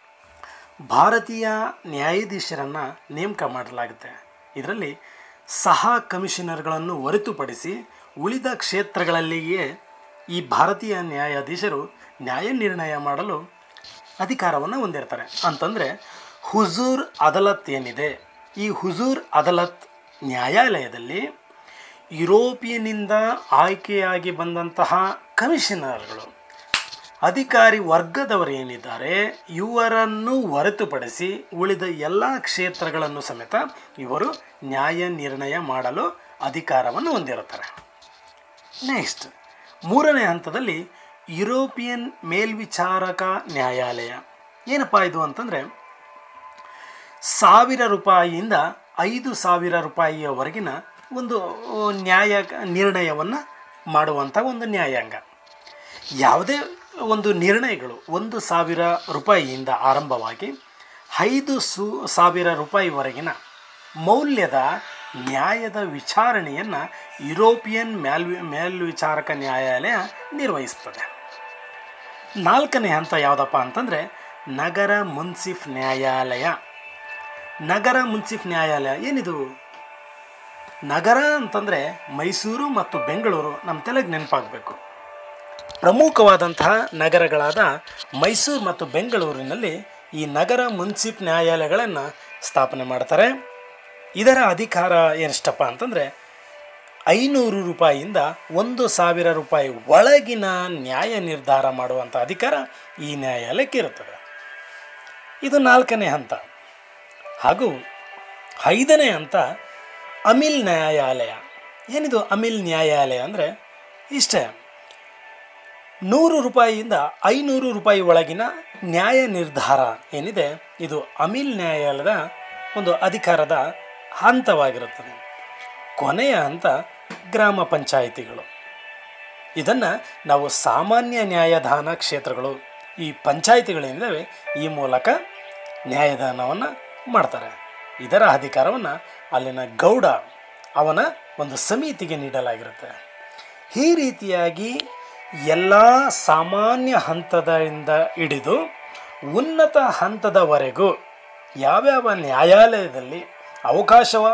ಭಾರತೀಯ ನ್ಯಾಯಾಧೀಶರನ್ನು ನೇಮಕ ಮಾಡಲಾಗುತ್ತೆ. ಇದರಲ್ಲಿ ಸಹ ಕಮಿಷನರ್ಗಳನ್ನು ಹೊರತುಪಡಿಸಿ ಉಳಿದ ಕ್ಷೇತ್ರಗಳಲ್ಲಿಯೇ ಈ ಭಾರತೀಯ ನ್ಯಾಯಾಧೀಶರು ನ್ಯಾಯ ನಿರ್ಣಯ ಮಾಡಲು ಅಧಿಕಾರವನ್ನು ಹೊಂದಿರ್ತಾರೆ. ಅಂತಂದರೆ ಹುಜೂರ್ ಅದಾಲತ್ ಏನಿದೆ, ಈ ಹುಜೂರ್ ಅದಾಲತ್ ನ್ಯಾಯಾಲಯದಲ್ಲಿ ಯುರೋಪಿಯನ್ನಿಂದ ಆಯ್ಕೆಯಾಗಿ ಬಂದಂತಹ ಕಮಿಷನರ್ಗಳು, ಅಧಿಕಾರಿ ವರ್ಗದವರು ಏನಿದ್ದಾರೆ ಇವರನ್ನು ಹೊರತುಪಡಿಸಿ ಉಳಿದ ಎಲ್ಲ ಕ್ಷೇತ್ರಗಳನ್ನು ಸಮೇತ ಇವರು ನ್ಯಾಯ ನಿರ್ಣಯ ಮಾಡಲು ಅಧಿಕಾರವನ್ನು ಹೊಂದಿರುತ್ತಾರೆ. ನೆಕ್ಸ್ಟ್ ಮೂರನೇ ಹಂತದಲ್ಲಿ ಯುರೋಪಿಯನ್ ಮೇಲ್ವಿಚಾರಕ ನ್ಯಾಯಾಲಯ. ಏನಪ್ಪ ಇದು ಅಂತಂದರೆ, ಸಾವಿರ ರೂಪಾಯಿಯಿಂದ ಐದು ಸಾವಿರ ರೂಪಾಯಿಯವರೆಗಿನ ಒಂದು ನ್ಯಾಯ ನಿರ್ಣಯವನ್ನು ಮಾಡುವಂಥ ಒಂದು ನ್ಯಾಯಾಂಗ. ಯಾವುದೇ ಒಂದು ನಿರ್ಣಯಗಳು ಒಂದು ಸಾವಿರ ರೂಪಾಯಿಯಿಂದ ಆರಂಭವಾಗಿ ಐದು ಸು ಸಾವಿರ ರೂಪಾಯಿವರೆಗಿನ ಮೌಲ್ಯದ ನ್ಯಾಯದ ವಿಚಾರಣೆಯನ್ನು ಯುರೋಪಿಯನ್ ಮೇಲ್ವಿ ಮೇಲ್ವಿಚಾರಕ ನ್ಯಾಯಾಲಯ ನಿರ್ವಹಿಸ್ತದೆ. ನಾಲ್ಕನೇ ಹಂತ ಯಾವುದಪ್ಪ ಅಂತಂದರೆ ನಗರ ಮುನ್ಸಿಫ್ ನ್ಯಾಯಾಲಯ. ನಗರ ಮುನ್ಸಿಫ್ ನ್ಯಾಯಾಲಯ ಏನಿದು? ನಗರ ಅಂತಂದರೆ ಮೈಸೂರು ಮತ್ತು ಬೆಂಗಳೂರು ನಮ್ಮ ತಲೆಗೆ ನೆನಪಾಗಬೇಕು. ಪ್ರಮುಖವಾದಂತಹ ನಗರಗಳಾದ ಮೈಸೂರು ಮತ್ತು ಬೆಂಗಳೂರಿನಲ್ಲಿ ಈ ನಗರ ಮುನ್ಸಿಫ್ ನ್ಯಾಯಾಲಯಗಳನ್ನು ಸ್ಥಾಪನೆ ಮಾಡ್ತಾರೆ. ಇದರ ಅಧಿಕಾರ ಏನಿಷ್ಟಪ್ಪ ಅಂತಂದರೆ, ಐನೂರು ರೂಪಾಯಿಯಿಂದ ಒಂದು ಸಾವಿರ ರೂಪಾಯಿ ಒಳಗಿನ ನ್ಯಾಯ ನಿರ್ಧಾರ ಮಾಡುವಂಥ ಅಧಿಕಾರ ಈ ನ್ಯಾಯಾಲಯಕ್ಕೆ ಇರುತ್ತದೆ. ಇದು ನಾಲ್ಕನೇ ಹಂತ. ಹಾಗೂ ಐದನೇ ಹಂತ ಅಮೀಲ್ ನ್ಯಾಯಾಲಯ. ಏನಿದು ಅಮೀಲ್ ನ್ಯಾಯಾಲಯ ಅಂದರೆ ಇಷ್ಟೇ, ನೂರು ರೂಪಾಯಿಯಿಂದ ಐನೂರು ರೂಪಾಯಿ ಒಳಗಿನ ನ್ಯಾಯ ನಿರ್ಧಾರ ಏನಿದೆ ಇದು ಅಮೀಲ್ ನ್ಯಾಯಾಲಯದ ಒಂದು ಅಧಿಕಾರದ ಹಂತವಾಗಿರುತ್ತದೆ. ಕೊನೆಯ ಹಂತ ಗ್ರಾಮ ಪಂಚಾಯಿತಿಗಳು. ಇದನ್ನು ನಾವು ಸಾಮಾನ್ಯ ನ್ಯಾಯದಾನ ಕ್ಷೇತ್ರಗಳು, ಈ ಪಂಚಾಯಿತಿಗಳೇನಿದ್ದಾವೆ ಈ ಮೂಲಕ ನ್ಯಾಯದಾನವನ್ನು ಮಾಡ್ತಾರೆ. ಇದರ ಅಧಿಕಾರವನ್ನು ಅಲ್ಲಿನ ಗೌಡ ಅವನ ಒಂದು ಸಮಿತಿಗೆ ನೀಡಲಾಗಿರುತ್ತೆ. ಈ ರೀತಿಯಾಗಿ ಎಲ್ಲ ಸಾಮಾನ್ಯ ಹಂತದಿಂದ ಹಿಡಿದು ಉನ್ನತ ಹಂತದವರೆಗೂ ಯಾವ್ಯಾವ ನ್ಯಾಯಾಲಯದಲ್ಲಿ ಅವಕಾಶವ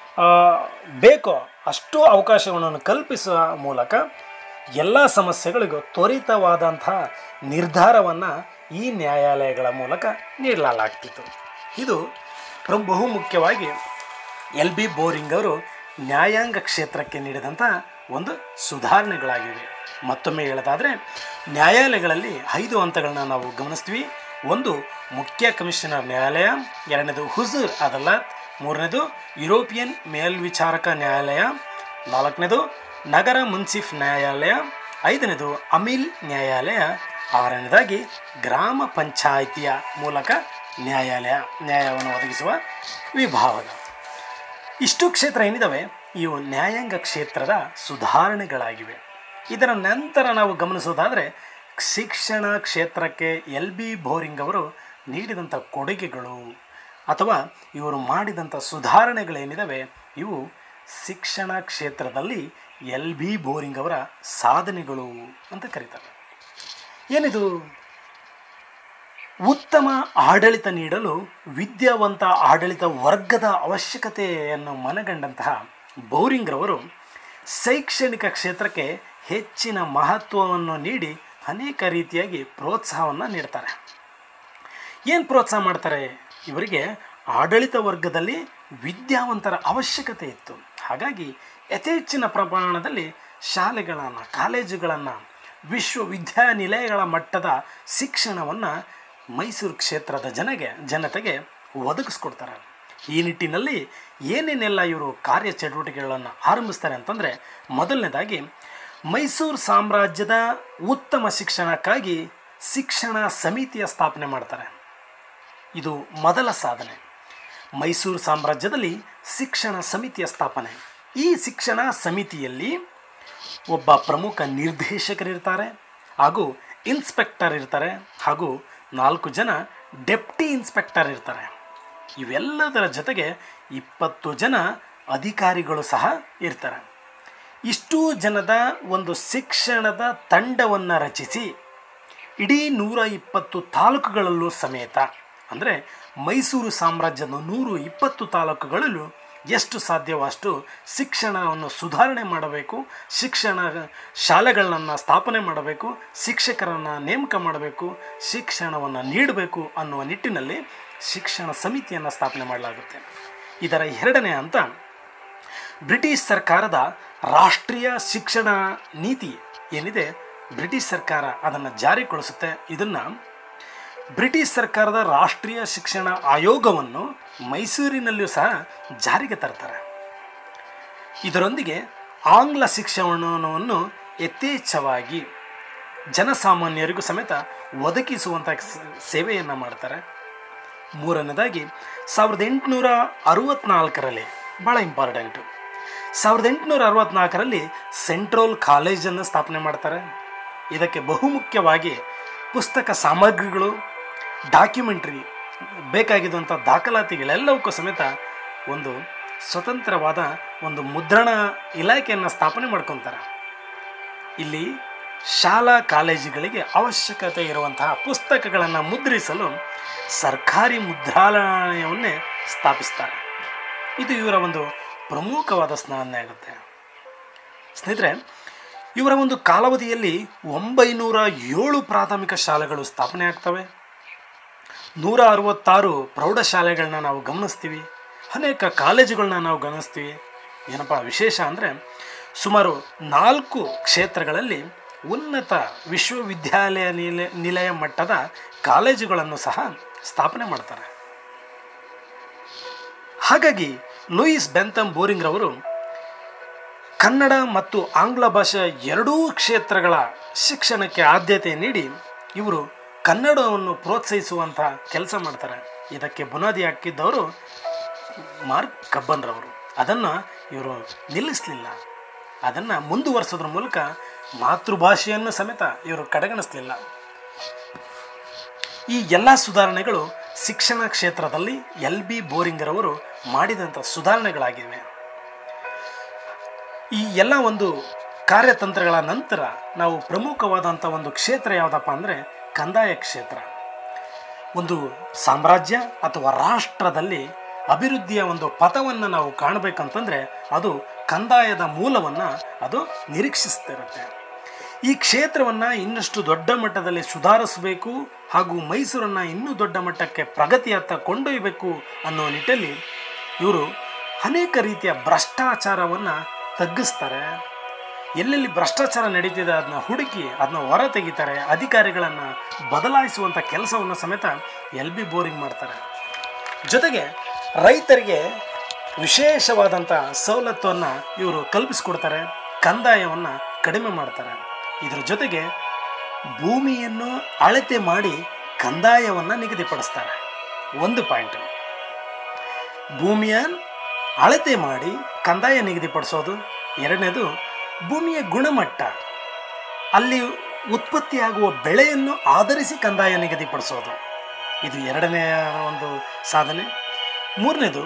ಬೇಕೋ ಅಷ್ಟು ಅವಕಾಶಗಳನ್ನು ಕಲ್ಪಿಸುವ ಮೂಲಕ ಎಲ್ಲ ಸಮಸ್ಯೆಗಳಿಗೂ ತ್ವರಿತವಾದಂತಹ ನಿರ್ಧಾರವನ್ನು ಈ ನ್ಯಾಯಾಲಯಗಳ ಮೂಲಕ ನೀಡಲಾಗ್ತಿತ್ತು. ಇದು ಬಹು ಮುಖ್ಯವಾಗಿ ಎಲ್ ಬಿ ಬೋರಿಂಗ್ ಅವರು ನ್ಯಾಯಾಂಗ ಕ್ಷೇತ್ರಕ್ಕೆ ನೀಡಿದಂಥ ಒಂದು ಸುಧಾರಣೆಗಳಾಗಿವೆ. ಮತ್ತೊಮ್ಮೆ ಹೇಳೋದಾದರೆ ನ್ಯಾಯಾಲಯಗಳಲ್ಲಿ ಐದು ಹಂತಗಳನ್ನ ನಾವು ಗಮನಿಸ್ತೀವಿ. ಒಂದು ಮುಖ್ಯ ಕಮಿಷನರ್ ನ್ಯಾಯಾಲಯ, ಎರಡನೇದು ಹುಜೂರ್ ಅದಾಲತ್, ಮೂರನೇದು ಯುರೋಪಿಯನ್ ಮೇಲ್ವಿಚಾರಕ ನ್ಯಾಯಾಲಯ, ನಾಲ್ಕನೇದು ನಗರ ಮುನ್ಸಿಫ್ ನ್ಯಾಯಾಲಯ, ಐದನೇದು ಅಮೀಲ್ ನ್ಯಾಯಾಲಯ, ಆರನೇದಾಗಿ ಗ್ರಾಮ ಪಂಚಾಯಿತಿಯ ಮೂಲಕ ನ್ಯಾಯಾಲಯ ನ್ಯಾಯವನ್ನು ಒದಗಿಸುವ ವಿಭಾಗ. ಇಷ್ಟು ಕ್ಷೇತ್ರ ಏನಿದ್ದಾವೆ ಇವು ನ್ಯಾಯಾಂಗ ಕ್ಷೇತ್ರದ ಸುಧಾರಣೆಗಳಾಗಿವೆ. ಇದರ ನಂತರ ನಾವು ಗಮನಿಸೋದಾದರೆ ಶಿಕ್ಷಣ ಕ್ಷೇತ್ರಕ್ಕೆ ಎಲ್ ಬಿ ಬೋರಿಂಗ್ ಅವರು ನೀಡಿದಂಥ ಕೊಡುಗೆಗಳು ಅಥವಾ ಇವರು ಮಾಡಿದಂಥ ಸುಧಾರಣೆಗಳೇನಿದ್ದಾವೆ ಇವು ಶಿಕ್ಷಣ ಕ್ಷೇತ್ರದಲ್ಲಿ ಎಲ್ ಬಿ ಬೋರಿಂಗ್ ಅವರ ಸಾಧನೆಗಳು ಅಂತ ಕರೀತಾರೆ. ಏನಿದು? ಉತ್ತಮ ಆಡಳಿತ ನೀಡಲು ವಿದ್ಯಾವಂತ ಆಡಳಿತ ವರ್ಗದ ಅವಶ್ಯಕತೆಯನ್ನು ಮನಗಂಡಂತಹ ಬೋರಿಂಗ್ರವರು ಶೈಕ್ಷಣಿಕ ಕ್ಷೇತ್ರಕ್ಕೆ ಹೆಚ್ಚಿನ ಮಹತ್ವವನ್ನು ನೀಡಿ ಅನೇಕ ರೀತಿಯಾಗಿ ಪ್ರೋತ್ಸಾಹವನ್ನು ನೀಡ್ತಾರೆ. ಏನು ಪ್ರೋತ್ಸಾಹ ಮಾಡ್ತಾರೆ? ಇವರಿಗೆ ಆಡಳಿತ ವರ್ಗದಲ್ಲಿ ವಿದ್ಯಾವಂತರ ಅವಶ್ಯಕತೆ ಇತ್ತು. ಹಾಗಾಗಿ ಯಥೇಚ್ಛಿನ ಪ್ರಮಾಣದಲ್ಲಿ ಶಾಲೆಗಳನ್ನು, ಕಾಲೇಜುಗಳನ್ನು, ವಿಶ್ವವಿದ್ಯಾನಿಲಯಗಳ ಮಟ್ಟದ ಶಿಕ್ಷಣವನ್ನು ಮೈಸೂರು ಕ್ಷೇತ್ರದ ಜನಗೆ ಜನತೆಗೆ ಒದಗಿಸ್ಕೊಡ್ತಾರೆ. ಈ ನಿಟ್ಟಿನಲ್ಲಿ ಏನೇನೆಲ್ಲ ಇವರು ಕಾರ್ಯಚಟುವಟಿಕೆಗಳನ್ನು ಆರಂಭಿಸ್ತಾರೆ ಅಂತಂದರೆ, ಮೊದಲನೇದಾಗಿ ಮೈಸೂರು ಸಾಮ್ರಾಜ್ಯದ ಉತ್ತಮ ಶಿಕ್ಷಣಕ್ಕಾಗಿ ಶಿಕ್ಷಣ ಸಮಿತಿಯ ಸ್ಥಾಪನೆ ಮಾಡ್ತಾರೆ. ಇದು ಮೊದಲ ಸಾಧನೆ. ಮೈಸೂರು ಸಾಮ್ರಾಜ್ಯದಲ್ಲಿ ಶಿಕ್ಷಣ ಸಮಿತಿಯ ಸ್ಥಾಪನೆ. ಈ ಶಿಕ್ಷಣ ಸಮಿತಿಯಲ್ಲಿ ಒಬ್ಬ ಪ್ರಮುಖ ನಿರ್ದೇಶಕರಿರ್ತಾರೆ, ಹಾಗೂ ಇನ್ಸ್ಪೆಕ್ಟರ್ ಇರ್ತಾರೆ, ಹಾಗೂ ನಾಲ್ಕು ಜನ ಡೆಪ್ಟಿ ಇನ್ಸ್ಪೆಕ್ಟರ್ ಇರ್ತಾರೆ. ಇವೆಲ್ಲದರ ಜೊತೆಗೆ ಇಪ್ಪತ್ತು ಜನ ಅಧಿಕಾರಿಗಳು ಸಹ ಇರ್ತಾರೆ. ಇಷ್ಟೂ ಜನದ ಒಂದು ಶಿಕ್ಷಣದ ತಂಡವನ್ನು ರಚಿಸಿ ಇಡೀ ನೂರ ಇಪ್ಪತ್ತು ತಾಲೂಕುಗಳಲ್ಲೂ ಸಮೇತ, ಅಂದರೆ ಮೈಸೂರು ಸಾಮ್ರಾಜ್ಯದ ನೂರು ಇಪ್ಪತ್ತು ತಾಲೂಕುಗಳಲ್ಲೂ ಎಷ್ಟು ಸಾಧ್ಯವೋ ಅಷ್ಟು ಶಿಕ್ಷಣವನ್ನು ಸುಧಾರಣೆ ಮಾಡಬೇಕು, ಶಿಕ್ಷಣ ಶಾಲೆಗಳನ್ನು ಸ್ಥಾಪನೆ ಮಾಡಬೇಕು, ಶಿಕ್ಷಕರನ್ನು ನೇಮಕ ಮಾಡಬೇಕು, ಶಿಕ್ಷಣವನ್ನು ನೀಡಬೇಕು ಅನ್ನುವ ನಿಟ್ಟಿನಲ್ಲಿ ಶಿಕ್ಷಣ ಸಮಿತಿಯನ್ನು ಸ್ಥಾಪನೆ ಮಾಡಲಾಗುತ್ತೆ. ಇದರ ಎರಡನೇ ಹಂತ ಬ್ರಿಟಿಷ್ ಸರ್ಕಾರದ ರಾಷ್ಟ್ರೀಯ ಶಿಕ್ಷಣ ನೀತಿ ಏನಿದೆ, ಬ್ರಿಟಿಷ್ ಸರ್ಕಾರ ಅದನ್ನು ಜಾರಿಗೊಳಿಸುತ್ತೆ. ಇದನ್ನು ಬ್ರಿಟಿಷ್ ಸರ್ಕಾರದ ರಾಷ್ಟ್ರೀಯ ಶಿಕ್ಷಣ ಆಯೋಗವನ್ನು ಮೈಸೂರಿನಲ್ಲಿಯೂ ಸಹ ಜಾರಿಗೆ ತರ್ತಾರೆ. ಇದರೊಂದಿಗೆ ಆಂಗ್ಲ ಶಿಕ್ಷಣವನ್ನು ಯಥೇಚ್ಛವಾಗಿ ಜನಸಾಮಾನ್ಯರಿಗೂ ಸಮೇತ ಒದಗಿಸುವಂಥ ಸೇವೆಯನ್ನು ಮಾಡ್ತಾರೆ. ಮೂರನೇದಾಗಿ ಸಾವಿರದ ಎಂಟುನೂರ ಅರವತ್ತ್ನಾಲ್ಕರಲ್ಲಿ ಭಾಳ ಇಂಪಾರ್ಟೆಂಟು ಸಾವಿರದ ಎಂಟುನೂರ ಅರವತ್ತ್ನಾಲ್ಕರಲ್ಲಿ ಸೆಂಟ್ರಲ್ ಕಾಲೇಜನ್ನು ಸ್ಥಾಪನೆ ಮಾಡ್ತಾರೆ. ಇದಕ್ಕೆ ಬಹುಮುಖ್ಯವಾಗಿ ಪುಸ್ತಕ ಸಾಮಗ್ರಿಗಳು, ಡಾಕ್ಯುಮೆಂಟ್ರಿ ಬೇಕಾಗಿದ್ದಂಥ ದಾಖಲಾತಿಗಳೆಲ್ಲವಕ್ಕೂ ಸಮೇತ ಒಂದು ಸ್ವತಂತ್ರವಾದ ಒಂದು ಮುದ್ರಣ ಇಲಾಖೆಯನ್ನು ಸ್ಥಾಪನೆ ಮಾಡ್ಕೊತಾರೆ. ಇಲ್ಲಿ ಶಾಲಾ ಕಾಲೇಜುಗಳಿಗೆ ಅವಶ್ಯಕತೆ ಇರುವಂತಹ ಪುಸ್ತಕಗಳನ್ನು ಮುದ್ರಿಸಲು ಸರ್ಕಾರಿ ಮುದ್ರಾಲಯವನ್ನೇ ಸ್ಥಾಪಿಸ್ತಾರೆ. ಇದು ಇವರ ಒಂದು ಪ್ರಮುಖವಾದ ಸಾಧನೆ ಆಗುತ್ತೆ. ಸ್ನೇಹಿತರೆ, ಇವರ ಒಂದು ಕಾಲಾವಧಿಯಲ್ಲಿ ಒಂಬೈನೂರ ಏಳು ಪ್ರಾಥಮಿಕ ಶಾಲೆಗಳು ಸ್ಥಾಪನೆ ಆಗ್ತವೆ. ನೂರ ಅರವತ್ತಾರು ಪ್ರೌಢಶಾಲೆಗಳನ್ನ ನಾವು ಗಮನಿಸ್ತೀವಿ. ಅನೇಕ ಕಾಲೇಜುಗಳನ್ನ ನಾವು ಗಮನಿಸ್ತೀವಿ. ಏನಪ್ಪ ವಿಶೇಷ ಅಂದರೆ, ಸುಮಾರು ನಾಲ್ಕು ಕ್ಷೇತ್ರಗಳಲ್ಲಿ ಉನ್ನತ ವಿಶ್ವವಿದ್ಯಾಲಯ ನಿಲಯ ನಿಲಯ ಮಟ್ಟದ ಕಾಲೇಜುಗಳನ್ನು ಸಹ ಸ್ಥಾಪನೆ ಮಾಡ್ತಾರೆ. ಹಾಗಾಗಿ ಲೂಯಿಸ್ ಬೆಂಥಮ್ ಬೋರಿಂಗ್ರವರು ಕನ್ನಡ ಮತ್ತು ಆಂಗ್ಲ ಭಾಷೆ ಎರಡೂ ಕ್ಷೇತ್ರಗಳ ಶಿಕ್ಷಣಕ್ಕೆ ಆದ್ಯತೆ ನೀಡಿ ಇವರು ಕನ್ನಡವನ್ನು ಪ್ರೋತ್ಸಾಹಿಸುವಂಥ ಕೆಲಸ ಮಾಡ್ತಾರೆ. ಇದಕ್ಕೆ ಬುನಾದಿ ಹಾಕಿದ್ದವರು ಮಾರ್ಕ್ ಕಬ್ಬನ್ರವರು. ಅದನ್ನು ಇವರು ನಿಲ್ಲಿಸಲಿಲ್ಲ. ಅದನ್ನು ಮುಂದುವರಿಸೋದ್ರ ಮೂಲಕ ಮಾತೃಭಾಷೆಯನ್ನು ಸಮೇತ ಇವರು ಕಡೆಗಣಿಸಲಿಲ್ಲ. ಈ ಎಲ್ಲ ಸುಧಾರಣೆಗಳು ಶಿಕ್ಷಣ ಕ್ಷೇತ್ರದಲ್ಲಿ ಎಲ್ ಬಿ ಬೋರಿಂಗ್ರವರು ಮಾಡಿದಂಥ ಸುಧಾರಣೆಗಳಾಗಿವೆ. ಈ ಎಲ್ಲ ಒಂದು ಕಾರ್ಯತಂತ್ರಗಳ ನಂತರ ನಾವು ಪ್ರಮುಖವಾದಂಥ ಒಂದು ಕ್ಷೇತ್ರ ಯಾವುದಪ್ಪ ಅಂದರೆ ಕಂದಾಯ ಕ್ಷೇತ್ರ. ಒಂದು ಸಾಮ್ರಾಜ್ಯ ಅಥವಾ ರಾಷ್ಟ್ರದಲ್ಲಿ ಅಭಿವೃದ್ಧಿಯ ಒಂದು ಪಥವನ್ನು ನಾವು ಕಾಣಬೇಕಂತಂದರೆ ಅದು ಕಂದಾಯದ ಮೂಲವನ್ನು ಅದು ನಿರೀಕ್ಷಿಸ್ತಿರುತ್ತೆ. ಈ ಕ್ಷೇತ್ರವನ್ನು ಇನ್ನಷ್ಟು ದೊಡ್ಡ ಮಟ್ಟದಲ್ಲಿ ಸುಧಾರಿಸಬೇಕು ಹಾಗೂ ಮೈಸೂರನ್ನು ಇನ್ನೂ ದೊಡ್ಡ ಮಟ್ಟಕ್ಕೆ ಪ್ರಗತಿಯತ್ತ ಕೊಂಡೊಯ್ಯಬೇಕು ಅನ್ನೋ ನಿಟ್ಟಲ್ಲಿ ಇವರು ಅನೇಕ ರೀತಿಯ ಭ್ರಷ್ಟಾಚಾರವನ್ನು ತಗ್ಗಿಸ್ತಾರೆ. ಎಲ್ಲೆಲ್ಲಿ ಭ್ರಷ್ಟಾಚಾರ ನಡೀತಿದೆ ಅದನ್ನ ಹುಡುಕಿ ಅದನ್ನ ಹೊರ ತೆಗಿತಾರೆ. ಅಧಿಕಾರಿಗಳನ್ನು ಬದಲಾಯಿಸುವಂಥ ಕೆಲಸವನ್ನು ಸಮೇತ ಎಲ್ ಬಿ ಬೋರಿಂಗ್ ಮಾಡ್ತಾರೆ. ಜೊತೆಗೆ ರೈತರಿಗೆ ವಿಶೇಷವಾದಂಥ ಸವಲತ್ತನ್ನು ಇವರು ಕಲ್ಪಿಸ್ಕೊಡ್ತಾರೆ. ಕಂದಾಯವನ್ನು ಕಡಿಮೆ ಮಾಡ್ತಾರೆ. ಇದರ ಜೊತೆಗೆ ಭೂಮಿಯನ್ನು ಅಳತೆ ಮಾಡಿ ಕಂದಾಯವನ್ನು ನಿಗದಿಪಡಿಸ್ತಾರೆ. ಒಂದು ಪಾಯಿಂಟ್, ಭೂಮಿಯ ಅಳತೆ ಮಾಡಿ ಕಂದಾಯ ನಿಗದಿಪಡಿಸೋದು. ಎರಡನೇದು, ಭೂಮಿಯ ಗುಣಮಟ್ಟ, ಅಲ್ಲಿ ಉತ್ಪತ್ತಿಯಾಗುವ ಬೆಳೆಯನ್ನು ಆಧರಿಸಿ ಕಂದಾಯ ನಿಗದಿಪಡಿಸೋದು. ಇದು ಎರಡನೆಯ ಒಂದು ಸಾಧನೆ. ಮೂರನೇದು,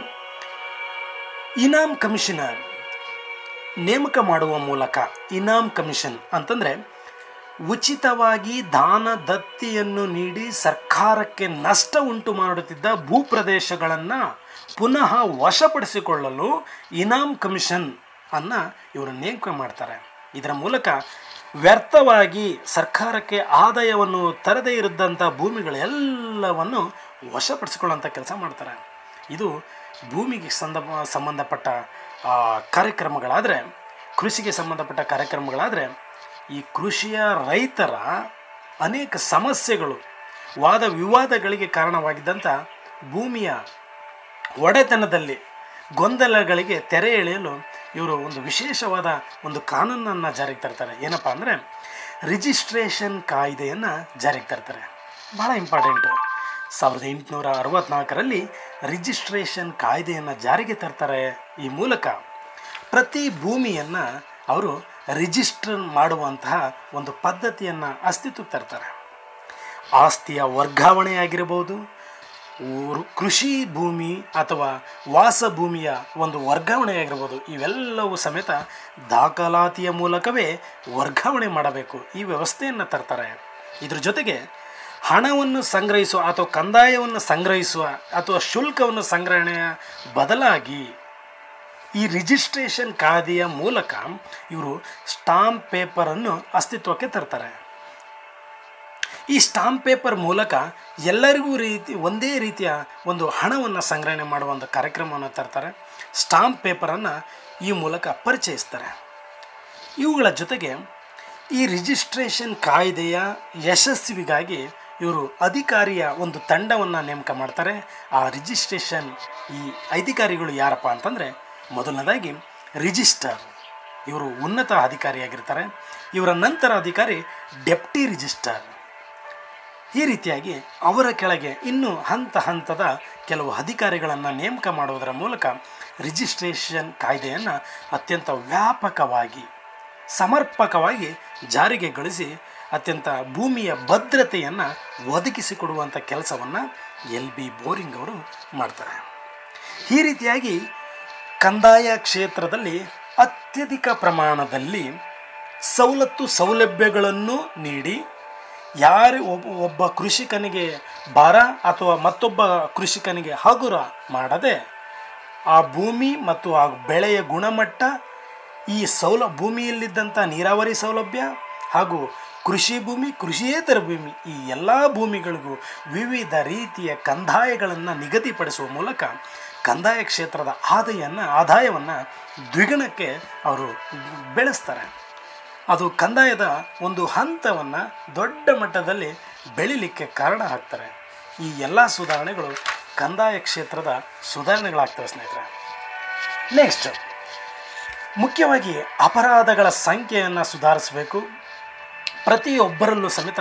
ಇನಾಮ್ ಕಮಿಷನರ್ ನೇಮಕ ಮಾಡುವ ಮೂಲಕ. ಇನಾಮ್ ಕಮಿಷನ್ ಅಂತಂದರೆ ಉಚಿತವಾಗಿ ದಾನ ದತ್ತಿಯನ್ನು ನೀಡಿ ಸರ್ಕಾರಕ್ಕೆ ನಷ್ಟ ಉಂಟು ಮಾಡುತ್ತಿದ್ದ ಭೂಪ್ರದೇಶಗಳನ್ನು ಪುನಃ ವಶಪಡಿಸಿಕೊಳ್ಳಲು ಇನಾಮ್ ಕಮಿಷನ್ ಅನ್ನು ಇವರು ನೇಮಕ ಮಾಡ್ತಾರೆ. ಇದರ ಮೂಲಕ ವ್ಯರ್ಥವಾಗಿ ಸರ್ಕಾರಕ್ಕೆ ಆದಾಯವನ್ನು ತರದೇ ಇರದಂಥ ಭೂಮಿಗಳೆಲ್ಲವನ್ನು ವಶಪಡಿಸಿಕೊಳ್ಳುವಂಥ ಕೆಲಸ ಮಾಡ್ತಾರೆ. ಇದು ಭೂಮಿಗೆ ಸಂದ ಸಂಬಂಧಪಟ್ಟ ಕಾರ್ಯಕ್ರಮಗಳಾದರೆ, ಕೃಷಿಗೆ ಸಂಬಂಧಪಟ್ಟ ಕಾರ್ಯಕ್ರಮಗಳಾದರೆ ಈ ಕೃಷಿಯ ರೈತರ ಅನೇಕ ಸಮಸ್ಯೆಗಳು, ವಾದ ವಿವಾದಗಳಿಗೆ ಕಾರಣವಾಗಿದ್ದಂಥ ಭೂಮಿಯ ಒಡೆತನದಲ್ಲಿ ಗೊಂದಲಗಳಿಗೆ ತೆರೆ ಎಳೆಯಲು ಇವರು ಒಂದು ವಿಶೇಷವಾದ ಒಂದು ಕಾನೂನನ್ನು ಜಾರಿಗೆ ತರ್ತಾರೆ. ಏನಪ್ಪ ಅಂದರೆ ರಿಜಿಸ್ಟ್ರೇಷನ್ ಕಾಯ್ದೆಯನ್ನು ಜಾರಿಗೆ ತರ್ತಾರೆ. ಭಾಳ ಇಂಪಾರ್ಟೆಂಟು. ಸಾವಿರದ ಎಂಟುನೂರ ಅರವತ್ತ್ನಾಲ್ಕರಲ್ಲಿ ರಿಜಿಸ್ಟ್ರೇಷನ್ ಕಾಯ್ದೆಯನ್ನು ಜಾರಿಗೆ ತರ್ತಾರೆ. ಈ ಮೂಲಕ ಪ್ರತಿ ಭೂಮಿಯನ್ನು ಅವರು ರಿಜಿಸ್ಟರ್ ಮಾಡುವಂತಹ ಒಂದು ಪದ್ಧತಿಯನ್ನು ಅಸ್ತಿತ್ವಕ್ಕೆ ತರ್ತಾರೆ. ಆಸ್ತಿಯ ವರ್ಗಾವಣೆಯಾಗಿರಬಹುದು, ಕೃಷಿ ಭೂಮಿ ಅಥವಾ ವಾಸ ಭೂಮಿಯ ಒಂದು ವರ್ಗಾವಣೆಯಾಗಿರ್ಬೋದು, ಇವೆಲ್ಲವೂ ಸಮೇತ ದಾಖಲಾತಿಯ ಮೂಲಕವೇ ವರ್ಗಾವಣೆ ಮಾಡಬೇಕು, ಈ ವ್ಯವಸ್ಥೆಯನ್ನು ತರ್ತಾರೆ. ಇದ್ರ ಜೊತೆಗೆ ಹಣವನ್ನು ಸಂಗ್ರಹಿಸುವ ಅಥವಾ ಕಂದಾಯವನ್ನು ಸಂಗ್ರಹಿಸುವ ಅಥವಾ ಶುಲ್ಕವನ್ನು ಸಂಗ್ರಹಣೆಯ ಬದಲಾಗಿ ಈ ರಿಜಿಸ್ಟ್ರೇಷನ್ ಕಾಯ್ದೆಯ ಮೂಲಕ ಇವರು ಸ್ಟಾಂಪ್ ಪೇಪರನ್ನು ಅಸ್ತಿತ್ವಕ್ಕೆ ತರ್ತಾರೆ. ಈ ಸ್ಟಾಂಪ್ ಪೇಪರ್ ಮೂಲಕ ಎಲ್ಲರಿಗೂ ರೀತಿ ಒಂದೇ ರೀತಿಯ ಒಂದು ಹಣವನ್ನು ಸಂಗ್ರಹಣೆ ಮಾಡುವಂಥ ಕಾರ್ಯಕ್ರಮವನ್ನು ತರ್ತಾರೆ. ಸ್ಟಾಂಪ್ ಪೇಪರನ್ನು ಈ ಮೂಲಕ ಪರಿಚಯಿಸ್ತಾರೆ. ಇವುಗಳ ಜೊತೆಗೆ ಈ ರಿಜಿಸ್ಟ್ರೇಷನ್ ಕಾಯ್ದೆಯ ಯಶಸ್ವಿಗಾಗಿ ಇವರು ಅಧಿಕಾರಿಯ ಒಂದು ತಂಡವನ್ನು ನೇಮಕ ಮಾಡ್ತಾರೆ. ಆ ರಿಜಿಸ್ಟ್ರೇಷನ್ ಈ ಅಧಿಕಾರಿಗಳು ಯಾರಪ್ಪ ಅಂತಂದರೆ, ಮೊದಲನೇದಾಗಿ ರಿಜಿಸ್ಟರ್, ಇವರು ಉನ್ನತ ಅಧಿಕಾರಿಯಾಗಿರ್ತಾರೆ. ಇವರ ನಂತರ ಅಧಿಕಾರಿ ಡೆಪ್ಟಿ ರಿಜಿಸ್ಟರ್. ಈ ರೀತಿಯಾಗಿ ಅವರ ಕೆಳಗೆ ಇನ್ನೂ ಹಂತ ಹಂತದ ಕೆಲವು ಅಧಿಕಾರಿಗಳನ್ನು ನೇಮಕ ಮಾಡುವುದರ ಮೂಲಕ ರಿಜಿಸ್ಟ್ರೇಷನ್ ಕಾಯ್ದೆಯನ್ನು ಅತ್ಯಂತ ವ್ಯಾಪಕವಾಗಿ ಸಮರ್ಪಕವಾಗಿ ಜಾರಿಗೆಗೊಳಿಸಿ ಅತ್ಯಂತ ಭೂಮಿಯ ಭದ್ರತೆಯನ್ನು ಒದಗಿಸಿಕೊಡುವಂಥ ಕೆಲಸವನ್ನು ಎಲ್ ಬಿ ಬೋರಿಂಗ್ ಅವರು ಮಾಡ್ತಾರೆ. ಈ ರೀತಿಯಾಗಿ ಕಂದಾಯ ಕ್ಷೇತ್ರದಲ್ಲಿ ಅತ್ಯಧಿಕ ಪ್ರಮಾಣದಲ್ಲಿ ಸವಲತ್ತು ಸೌಲಭ್ಯಗಳನ್ನು ನೀಡಿ ಯಾರು ಒಬ್ಬ ಒಬ್ಬ ಕೃಷಿಕನಿಗೆ ಭಾರ ಅಥವಾ ಮತ್ತೊಬ್ಬ ಕೃಷಿಕನಿಗೆ ಹಗುರ ಮಾಡದೆ ಆ ಭೂಮಿ ಮತ್ತು ಆ ಬೆಳೆಯ ಗುಣಮಟ್ಟ, ಈ ಸೌಲ ಭೂಮಿಯಲ್ಲಿದ್ದಂಥ ನೀರಾವರಿ ಸೌಲಭ್ಯ ಹಾಗೂ ಕೃಷಿ ಭೂಮಿ, ಕೃಷಿಯೇತರ ಭೂಮಿ, ಈ ಎಲ್ಲ ಭೂಮಿಗಳಿಗೂ ವಿವಿಧ ರೀತಿಯ ಕಂದಾಯಗಳನ್ನು ನಿಗದಿಪಡಿಸುವ ಮೂಲಕ ಕಂದಾಯ ಕ್ಷೇತ್ರದ ಆದಾಯವನ್ನು ಆದಾಯವನ್ನು ದ್ವಿಗುಣಕ್ಕೆ ಅವರು ಬೆಳೆಸ್ತಾರೆ. ಅದು ಕಂದಾಯದ ಒಂದು ಹಂತವನ್ನು ದೊಡ್ಡ ಮಟ್ಟದಲ್ಲಿ ಬೆಳಿಲಿಕ್ಕೆ ಕಾರಣ ಆಗ್ತಾರೆ. ಈ ಎಲ್ಲ ಸುಧಾರಣೆಗಳು ಕಂದಾಯ ಕ್ಷೇತ್ರದ ಸುಧಾರಣೆಗಳಾಗ್ತವೆ ಸ್ನೇಹಿತರೆ. ನೆಕ್ಸ್ಟ್, ಮುಖ್ಯವಾಗಿ ಅಪರಾಧಗಳ ಸಂಖ್ಯೆಯನ್ನು ಸುಧಾರಿಸಬೇಕು. ಪ್ರತಿಯೊಬ್ಬರಲ್ಲೂ ಸಮೇತ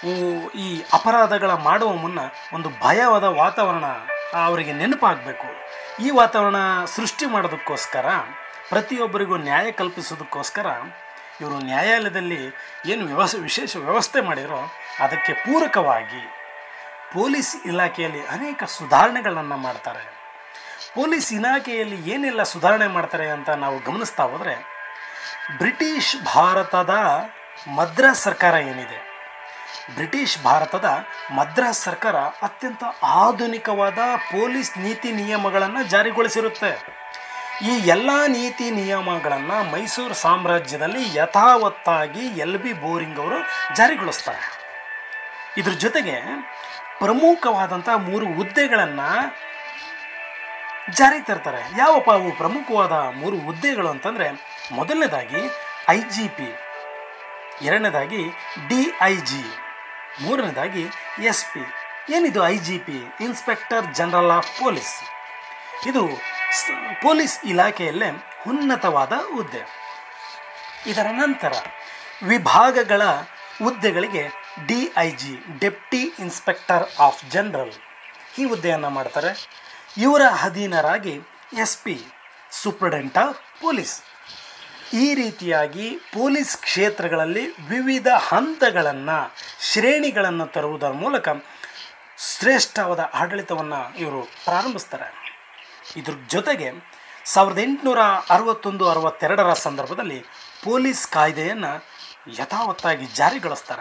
ಈ ಅಪರಾಧಗಳ ಮಾಡುವ ಮುನ್ನ ಒಂದು ಭಯವಾದ ವಾತಾವರಣ ಅವರಿಗೆ ನೆನಪಾಗಬೇಕು. ಈ ವಾತಾವರಣ ಸೃಷ್ಟಿ ಮಾಡೋದಕ್ಕೋಸ್ಕರ, ಪ್ರತಿಯೊಬ್ಬರಿಗೂ ನ್ಯಾಯ ಕಲ್ಪಿಸೋದಕ್ಕೋಸ್ಕರ ಇವರು ನ್ಯಾಯಾಲಯದಲ್ಲಿ ಏನು ವ್ಯವಸ್ಥೆ ವಿಶೇಷ ವ್ಯವಸ್ಥೆ ಮಾಡಿರೋ ಅದಕ್ಕೆ ಪೂರಕವಾಗಿ ಪೊಲೀಸ್ ಇಲಾಖೆಯಲ್ಲಿ ಅನೇಕ ಸುಧಾರಣೆಗಳನ್ನು ಮಾಡ್ತಾರೆ. ಪೊಲೀಸ್ ಇಲಾಖೆಯಲ್ಲಿ ಏನೆಲ್ಲ ಸುಧಾರಣೆ ಮಾಡ್ತಾರೆ ಅಂತ ನಾವು ಗಮನಿಸ್ತಾ ಹೋದರೆ, ಬ್ರಿಟಿಷ್ ಭಾರತದ ಮದ್ರಾಸ್ ಸರ್ಕಾರ ಏನಿದೆ, ಬ್ರಿಟಿಷ್ ಭಾರತದ ಮದ್ರಾಸ್ ಸರ್ಕಾರ ಅತ್ಯಂತ ಆಧುನಿಕವಾದ ಪೊಲೀಸ್ ನೀತಿ ನಿಯಮಗಳನ್ನು ಜಾರಿಗೊಳಿಸಿರುತ್ತೆ. ಈ ಎಲ್ಲ ನೀತಿ ನಿಯಮಗಳನ್ನು ಮೈಸೂರು ಸಾಮ್ರಾಜ್ಯದಲ್ಲಿ ಯಥಾವತ್ತಾಗಿ ಎಲ್ ಬಿ ಬೋರಿಂಗ್ ಅವರು ಜಾರಿಗೊಳಿಸ್ತಾರೆ. ಇದ್ರ ಜೊತೆಗೆ ಪ್ರಮುಖವಾದಂಥ ಮೂರು ಹುದ್ದೆಗಳನ್ನು ಜಾರಿಗೆ ತರ್ತಾರೆ. ಯಾವಪ್ಪ ಅವು ಪ್ರಮುಖವಾದ ಮೂರು ಹುದ್ದೆಗಳು ಅಂತಂದರೆ, ಮೊದಲನೇದಾಗಿ ಐ ಜಿ ಪಿ, ಎರಡನೇದಾಗಿ ಡಿ ಐ ಜಿ, ಮೂರನೇದಾಗಿ ಎಸ್ ಪಿ. ಏನಿದು I G P? Inspector general of police. ಇದು ಪೊಲೀಸ್ ಇಲಾಖೆಯಲ್ಲೇ ಉನ್ನತವಾದ ಹುದ್ದೆ. ಇದರ ನಂತರ ವಿಭಾಗಗಳ ಹುದ್ದೆಗಳಿಗೆ D I G, deputy inspector of general, ಈ ಹುದ್ದೆಯನ್ನು ಮಾಡ್ತಾರೆ. ಇವರ ಅಧೀನರಾಗಿ S P, superintendent of police. ಈ ರೀತಿಯಾಗಿ ಪೊಲೀಸ್ ಕ್ಷೇತ್ರಗಳಲ್ಲಿ ವಿವಿಧ ಹಂತಗಳನ್ನು, ಶ್ರೇಣಿಗಳನ್ನು ತರುವುದರ ಮೂಲಕ ಶ್ರೇಷ್ಠವಾದ ಆಡಳಿತವನ್ನು ಇವರು ಪ್ರಾರಂಭಿಸ್ತಾರೆ. ಇದ್ರ ಜೊತೆಗೆ ಸಾವಿರದ ಎಂಟುನೂರ ಅರವತ್ತೊಂದು ಅರವತ್ತೆರಡರ ಸಂದರ್ಭದಲ್ಲಿ ಪೊಲೀಸ್ ಕಾಯ್ದೆಯನ್ನು ಯಥಾವತ್ತಾಗಿ ಜಾರಿಗೊಳಿಸ್ತಾರೆ.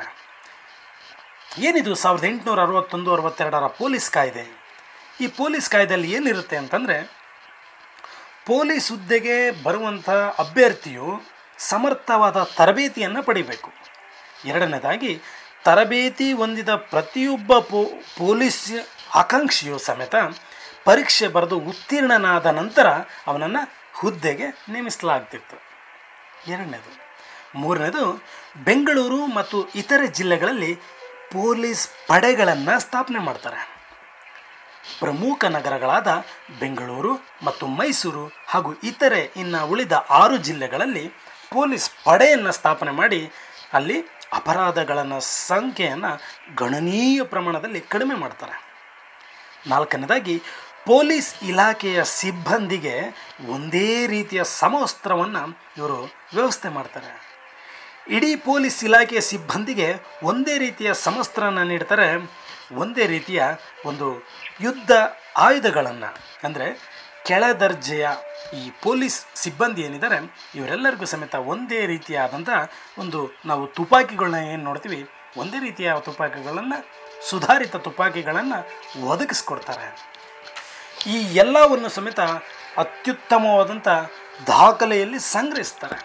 ಏನಿದು ಸಾವಿರದ ಎಂಟುನೂರ ಅರವತ್ತೊಂದು ಅರವತ್ತೆರಡರ ಪೊಲೀಸ್ ಕಾಯ್ದೆ? ಈ ಪೊಲೀಸ್ ಕಾಯ್ದೆಯಲ್ಲಿ ಏನಿರುತ್ತೆ ಅಂತಂದರೆ, ಪೊಲೀಸ್ ಹುದ್ದೆಗೆ ಬರುವಂಥ ಅಭ್ಯರ್ಥಿಯು ಸಮರ್ಥವಾದ ತರಬೇತಿಯನ್ನು ಪಡಿಬೇಕು. ಎರಡನೇದಾಗಿ, ತರಬೇತಿ ಹೊಂದಿದ ಪ್ರತಿಯೊಬ್ಬ ಪೊ ಪೊಲೀಸ್ ಆಕಾಂಕ್ಷಿಯು ಸಮೇತ ಪರೀಕ್ಷೆ ಬರೆದು ಉತ್ತೀರ್ಣನಾದ ನಂತರ ಅವನನ್ನು ಹುದ್ದೆಗೆ ನೇಮಿಸಲಾಗ್ತಿತ್ತು. ಎರಡನೇದು. ಮೂರನೇದು, ಬೆಂಗಳೂರು ಮತ್ತು ಇತರೆ ಜಿಲ್ಲೆಗಳಲ್ಲಿ ಪೊಲೀಸ್ ಪಡೆಗಳನ್ನು ಸ್ಥಾಪನೆ ಮಾಡ್ತಾರೆ. ಪ್ರಮುಖ ನಗರಗಳಾದ ಬೆಂಗಳೂರು ಮತ್ತು ಮೈಸೂರು ಹಾಗೂ ಇತರೆ ಇನ್ನು ಉಳಿದ ಆರು ಜಿಲ್ಲೆಗಳಲ್ಲಿ ಪೊಲೀಸ್ ಪಡೆಯನ್ನು ಸ್ಥಾಪನೆ ಮಾಡಿ ಅಲ್ಲಿ ಅಪರಾಧಗಳನ್ನು ಸಂಖ್ಯೆಯನ್ನು ಗಣನೀಯ ಪ್ರಮಾಣದಲ್ಲಿ ಕಡಿಮೆ ಮಾಡ್ತಾರೆ. ನಾಲ್ಕನೇದಾಗಿ, ಪೊಲೀಸ್ ಇಲಾಖೆಯ ಸಿಬ್ಬಂದಿಗೆ ಒಂದೇ ರೀತಿಯ ಸಮವಸ್ತ್ರವನ್ನು ಇವರು ವ್ಯವಸ್ಥೆ ಮಾಡ್ತಾರೆ. ಇಡೀ ಪೊಲೀಸ್ ಇಲಾಖೆಯ ಸಿಬ್ಬಂದಿಗೆ ಒಂದೇ ರೀತಿಯ ಸಮವಸ್ತ್ರನ ನೀಡ್ತಾರೆ. ಒಂದೇ ರೀತಿಯ ಒಂದು ಯುದ್ಧ ಆಯುಧಗಳನ್ನು, ಅಂದರೆ ಕೆಳ ದರ್ಜೆಯ ಈ ಪೊಲೀಸ್ ಸಿಬ್ಬಂದಿ ಏನಿದ್ದಾರೆ ಇವರೆಲ್ಲರಿಗೂ ಸಮೇತ ಒಂದೇ ರೀತಿಯಾದಂಥ ಒಂದು, ನಾವು ತುಪಾಕಿಗಳನ್ನ ಏನು ನೋಡ್ತೀವಿ, ಒಂದೇ ರೀತಿಯ ತುಪಾಕಿಗಳನ್ನು, ಸುಧಾರಿತ ತುಪಾಕಿಗಳನ್ನು ಒದಗಿಸ್ಕೊಡ್ತಾರೆ. ಈ ಎಲ್ಲವನ್ನು ಸಮೇತ ಅತ್ಯುತ್ತಮವಾದಂಥ ದಾಖಲೆಯಲ್ಲಿ ಸಂಗ್ರಹಿಸ್ತಾರೆ.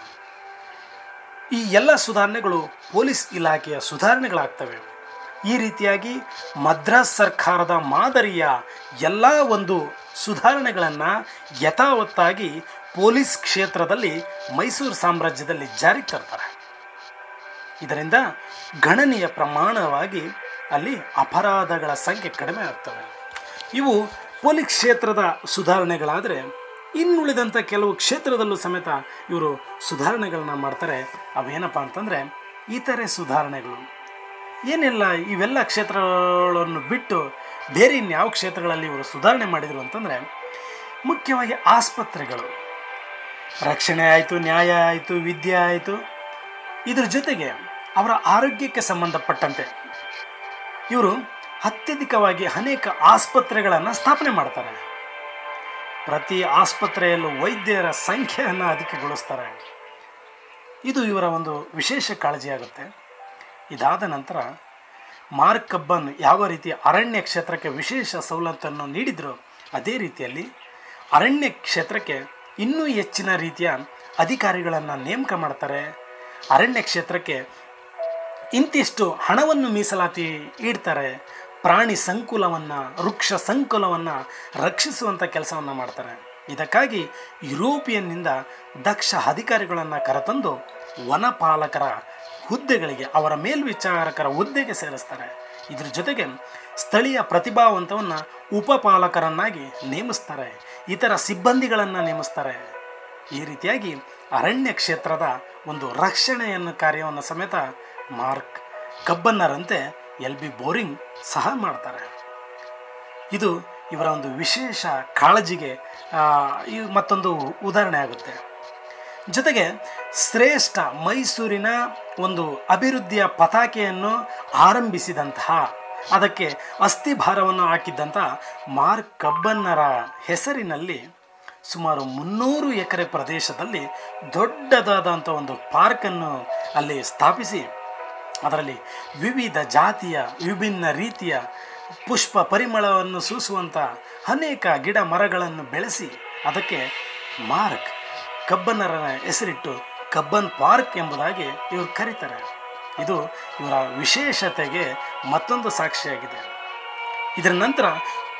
ಈ ಎಲ್ಲ ಸುಧಾರಣೆಗಳು ಪೊಲೀಸ್ ಇಲಾಖೆಯ ಸುಧಾರಣೆಗಳಾಗ್ತವೆ. ಈ ರೀತಿಯಾಗಿ ಮದ್ರಾಸ್ ಸರ್ಕಾರದ ಮಾದರಿಯ ಎಲ್ಲ ಒಂದು ಸುಧಾರಣೆಗಳನ್ನು ಯಥಾವತ್ತಾಗಿ ಪೊಲೀಸ್ ಕ್ಷೇತ್ರದಲ್ಲಿ ಮೈಸೂರು ಸಾಮ್ರಾಜ್ಯದಲ್ಲಿ ಜಾರಿಗೆ ತರ್ತಾರೆ. ಇದರಿಂದ ಗಣನೀಯ ಪ್ರಮಾಣವಾಗಿ ಅಲ್ಲಿ ಅಪರಾಧಗಳ ಸಂಖ್ಯೆ ಕಡಿಮೆ ಆಗ್ತವೆ. ಇವು ಪೊಲೀಸ್ ಕ್ಷೇತ್ರದ ಸುಧಾರಣೆಗಳಾದರೆ, ಇನ್ನುಳಿದಂಥ ಕೆಲವು ಕ್ಷೇತ್ರದಲ್ಲೂ ಸಮೇತ ಇವರು ಸುಧಾರಣೆಗಳನ್ನ ಮಾಡ್ತಾರೆ. ಅವೇನಪ್ಪ ಅಂತಂದರೆ ಇತರೆ ಸುಧಾರಣೆಗಳು. ಏನೆಲ್ಲ ಇವೆಲ್ಲ ಕ್ಷೇತ್ರಗಳನ್ನು ಬಿಟ್ಟು ಬೇರೆ ಇನ್ಯಾವ ಕ್ಷೇತ್ರಗಳಲ್ಲಿ ಇವರು ಸುಧಾರಣೆ ಮಾಡಿದರು ಅಂತಂದರೆ, ಮುಖ್ಯವಾಗಿ ಆಸ್ಪತ್ರೆಗಳು, ರಕ್ಷಣೆ ಆಯಿತು, ನ್ಯಾಯ ಆಯಿತು, ವಿದ್ಯೆ ಆಯಿತು. ಇದ್ರ ಜೊತೆಗೆ ಅವರ ಆರೋಗ್ಯಕ್ಕೆ ಸಂಬಂಧಪಟ್ಟಂತೆ ಇವರು ಅತ್ಯಧಿಕವಾಗಿ ಅನೇಕ ಆಸ್ಪತ್ರೆಗಳನ್ನು ಸ್ಥಾಪನೆ ಮಾಡ್ತಾರೆ. ಪ್ರತಿ ಆಸ್ಪತ್ರೆಯಲ್ಲೂ ವೈದ್ಯರ ಸಂಖ್ಯೆಯನ್ನು ಅಧಿಕಗೊಳಿಸ್ತಾರೆ. ಇದು ಇವರ ಒಂದು ವಿಶೇಷ ಕಾಳಜಿಯಾಗುತ್ತೆ. ಇದಾದ ನಂತರ ಮಾರ್ಕ್ ಕಬ್ಬನ್ ಯಾವ ರೀತಿ ಅರಣ್ಯ ಕ್ಷೇತ್ರಕ್ಕೆ ವಿಶೇಷ ಸವಲತ್ತನ್ನು ನೀಡಿದ್ರು, ಅದೇ ರೀತಿಯಲ್ಲಿ ಅರಣ್ಯ ಕ್ಷೇತ್ರಕ್ಕೆ ಇನ್ನೂ ಹೆಚ್ಚಿನ ರೀತಿಯ ಅಧಿಕಾರಿಗಳನ್ನು ನೇಮಕ ಮಾಡ್ತಾರೆ. ಅರಣ್ಯ ಕ್ಷೇತ್ರಕ್ಕೆ ಇಂತಿಷ್ಟು ಹಣವನ್ನು ಮೀಸಲಾತಿ ಇಡ್ತಾರೆ. ಪ್ರಾಣಿ ಸಂಕುಲವನ್ನು, ವೃಕ್ಷ ಸಂಕುಲವನ್ನು ರಕ್ಷಿಸುವಂಥ ಕೆಲಸವನ್ನು ಮಾಡ್ತಾರೆ. ಇದಕ್ಕಾಗಿ ಯುರೋಪಿಯನ್ನಿಂದ ದಕ್ಷ ಅಧಿಕಾರಿಗಳನ್ನು ಕರೆತಂದು ವನಪಾಲಕರ ಹುದ್ದೆಗಳಿಗೆ, ಅವರ ಮೇಲ್ವಿಚಾರಕರ ಹುದ್ದೆಗೆ ಸೇರಿಸ್ತಾರೆ. ಇದ್ರ ಜೊತೆಗೆ ಸ್ಥಳೀಯ ಪ್ರತಿಭಾವಂತವನ್ನು ಉಪಪಾಲಕರನ್ನಾಗಿ ನೇಮಿಸ್ತಾರೆ. ಇತರ ಸಿಬ್ಬಂದಿಗಳನ್ನು ನೇಮಿಸ್ತಾರೆ. ಈ ರೀತಿಯಾಗಿ ಅರಣ್ಯ ಕ್ಷೇತ್ರದ ಒಂದು ರಕ್ಷಣೆಯನ್ನು ಕಾರ್ಯವನ್ನು ಸಮೇತ ಮಾರ್ಕ್ ಕಬ್ಬನ್ನರಂತೆ ಎಲ್ ಬಿ ಬೋರಿಂಗ್ ಸಹ ಮಾಡ್ತಾರೆ. ಇದು ಇವರ ಒಂದು ವಿಶೇಷ ಕಾಳಜಿಗೆ ಈ ಮತ್ತೊಂದು ಉದಾಹರಣೆ ಆಗುತ್ತೆ. ಜೊತೆಗೆ ಶ್ರೇಷ್ಠ ಮೈಸೂರಿನ ಒಂದು ಅಭಿವೃದ್ಧಿಯ ಪತಾಕೆಯನ್ನು ಆರಂಭಿಸಿದಂತಹ, ಅದಕ್ಕೆ ಅಸ್ಥಿಭಾರವನ್ನು ಹಾಕಿದ್ದಂಥ ಮಾರ್ಕ್ ಕಬ್ಬನ್ನರ ಹೆಸರಿನಲ್ಲಿ ಸುಮಾರು ಮುನ್ನೂರು ಎಕರೆ ಪ್ರದೇಶದಲ್ಲಿ ದೊಡ್ಡದಾದಂಥ ಒಂದು ಪಾರ್ಕನ್ನು ಅಲ್ಲಿ ಸ್ಥಾಪಿಸಿ, ಅದರಲ್ಲಿ ವಿವಿಧ ಜಾತಿಯ ವಿಭಿನ್ನ ರೀತಿಯ ಪುಷ್ಪ ಪರಿಮಳವನ್ನು ಸೂಸುವಂಥ ಅನೇಕ ಗಿಡ ಮರಗಳನ್ನು ಬೆಳೆಸಿ ಅದಕ್ಕೆ ಮಾರ್ಕ್ ಕಬ್ಬನ್ನರ ಹೆಸರಿಟ್ಟು ಕಬ್ಬನ್ ಪಾರ್ಕ್ ಎಂಬುದಾಗಿ ಇವರು ಕರೀತಾರೆ. ಇದು ಇವರ ವಿಶೇಷತೆಗೆ ಮತ್ತೊಂದು ಸಾಕ್ಷಿಯಾಗಿದೆ. ಇದರ ನಂತರ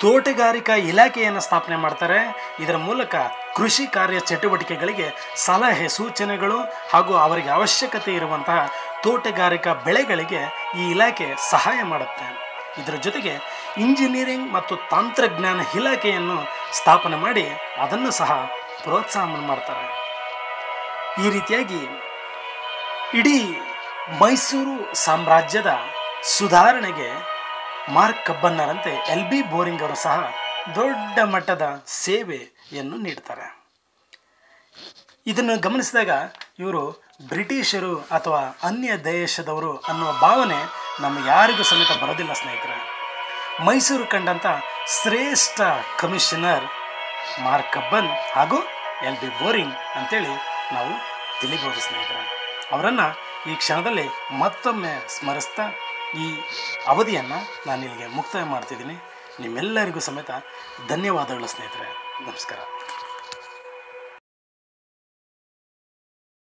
ತೋಟಗಾರಿಕಾ ಇಲಾಖೆಯನ್ನು ಸ್ಥಾಪನೆ ಮಾಡ್ತಾರೆ. ಇದರ ಮೂಲಕ ಕೃಷಿ ಕಾರ್ಯ ಚಟುವಟಿಕೆಗಳಿಗೆ ಸಲಹೆ ಸೂಚನೆಗಳು ಹಾಗೂ ಅವರಿಗೆ ಅವಶ್ಯಕತೆ ಇರುವಂತಹ ತೋಟಗಾರಿಕಾ ಬೆಳೆಗಳಿಗೆ ಈ ಇಲಾಖೆ ಸಹಾಯ ಮಾಡುತ್ತೆ. ಇದರ ಜೊತೆಗೆ ಇಂಜಿನಿಯರಿಂಗ್ ಮತ್ತು ತಂತ್ರಜ್ಞಾನ ಇಲಾಖೆಯನ್ನು ಸ್ಥಾಪನೆ ಮಾಡಿ ಅದನ್ನು ಸಹ ಪ್ರೋತ್ಸಾಹ ಮಾಡ್ತಾರೆ. ಈ ರೀತಿಯಾಗಿ ಇಡೀ ಮೈಸೂರು ಸಾಮ್ರಾಜ್ಯದ ಸುಧಾರಣೆಗೆ ಮಾರ್ಕ್ ಕಬ್ಬನ್ನರಂತೆ ಎಲ್ ಬಿ ಬೋರಿಂಗ್ ಅವರು ಸಹ ದೊಡ್ಡ ಮಟ್ಟದ ಸೇವೆಯನ್ನು ನೀಡ್ತಾರೆ. ಇದನ್ನು ಗಮನಿಸಿದಾಗ ಇವರು ಬ್ರಿಟಿಷರು ಅಥವಾ ಅನ್ಯ ದೇಶದವರು ಅನ್ನುವ ಭಾವನೆ ನಮ್ಮ ಯಾರಿಗೂ ಸಮೇತ ಬರೋದಿಲ್ಲ ಸ್ನೇಹಿತರೆ. ಮೈಸೂರು ಕಂಡಂಥ ಶ್ರೇಷ್ಠ ಕಮಿಷನರ್ ಮಾರ್ಕ್ ಕಬ್ಬನ್ ಹಾಗೂ ಎಲ್ ಬಿ ಬೋರಿಂಗ್ ಅಂತೇಳಿ ನಾವು ತಿಳಿಬೋದು ಸ್ನೇಹಿತರೆ. ಅವರನ್ನು ಈ ಕ್ಷಣದಲ್ಲಿ ಮತ್ತೊಮ್ಮೆ ಸ್ಮರಿಸ್ತಾ ಈ ಅವಧಿಯನ್ನು ನಾನು ಇಲ್ಲಿಗೆ ಮುಕ್ತಾಯ ಮಾಡ್ತಿದ್ದೀನಿ. ನಿಮ್ಮೆಲ್ಲರಿಗೂ ಸಮೇತ ಧನ್ಯವಾದಗಳು ಸ್ನೇಹಿತರೆ. ನಮಸ್ಕಾರ.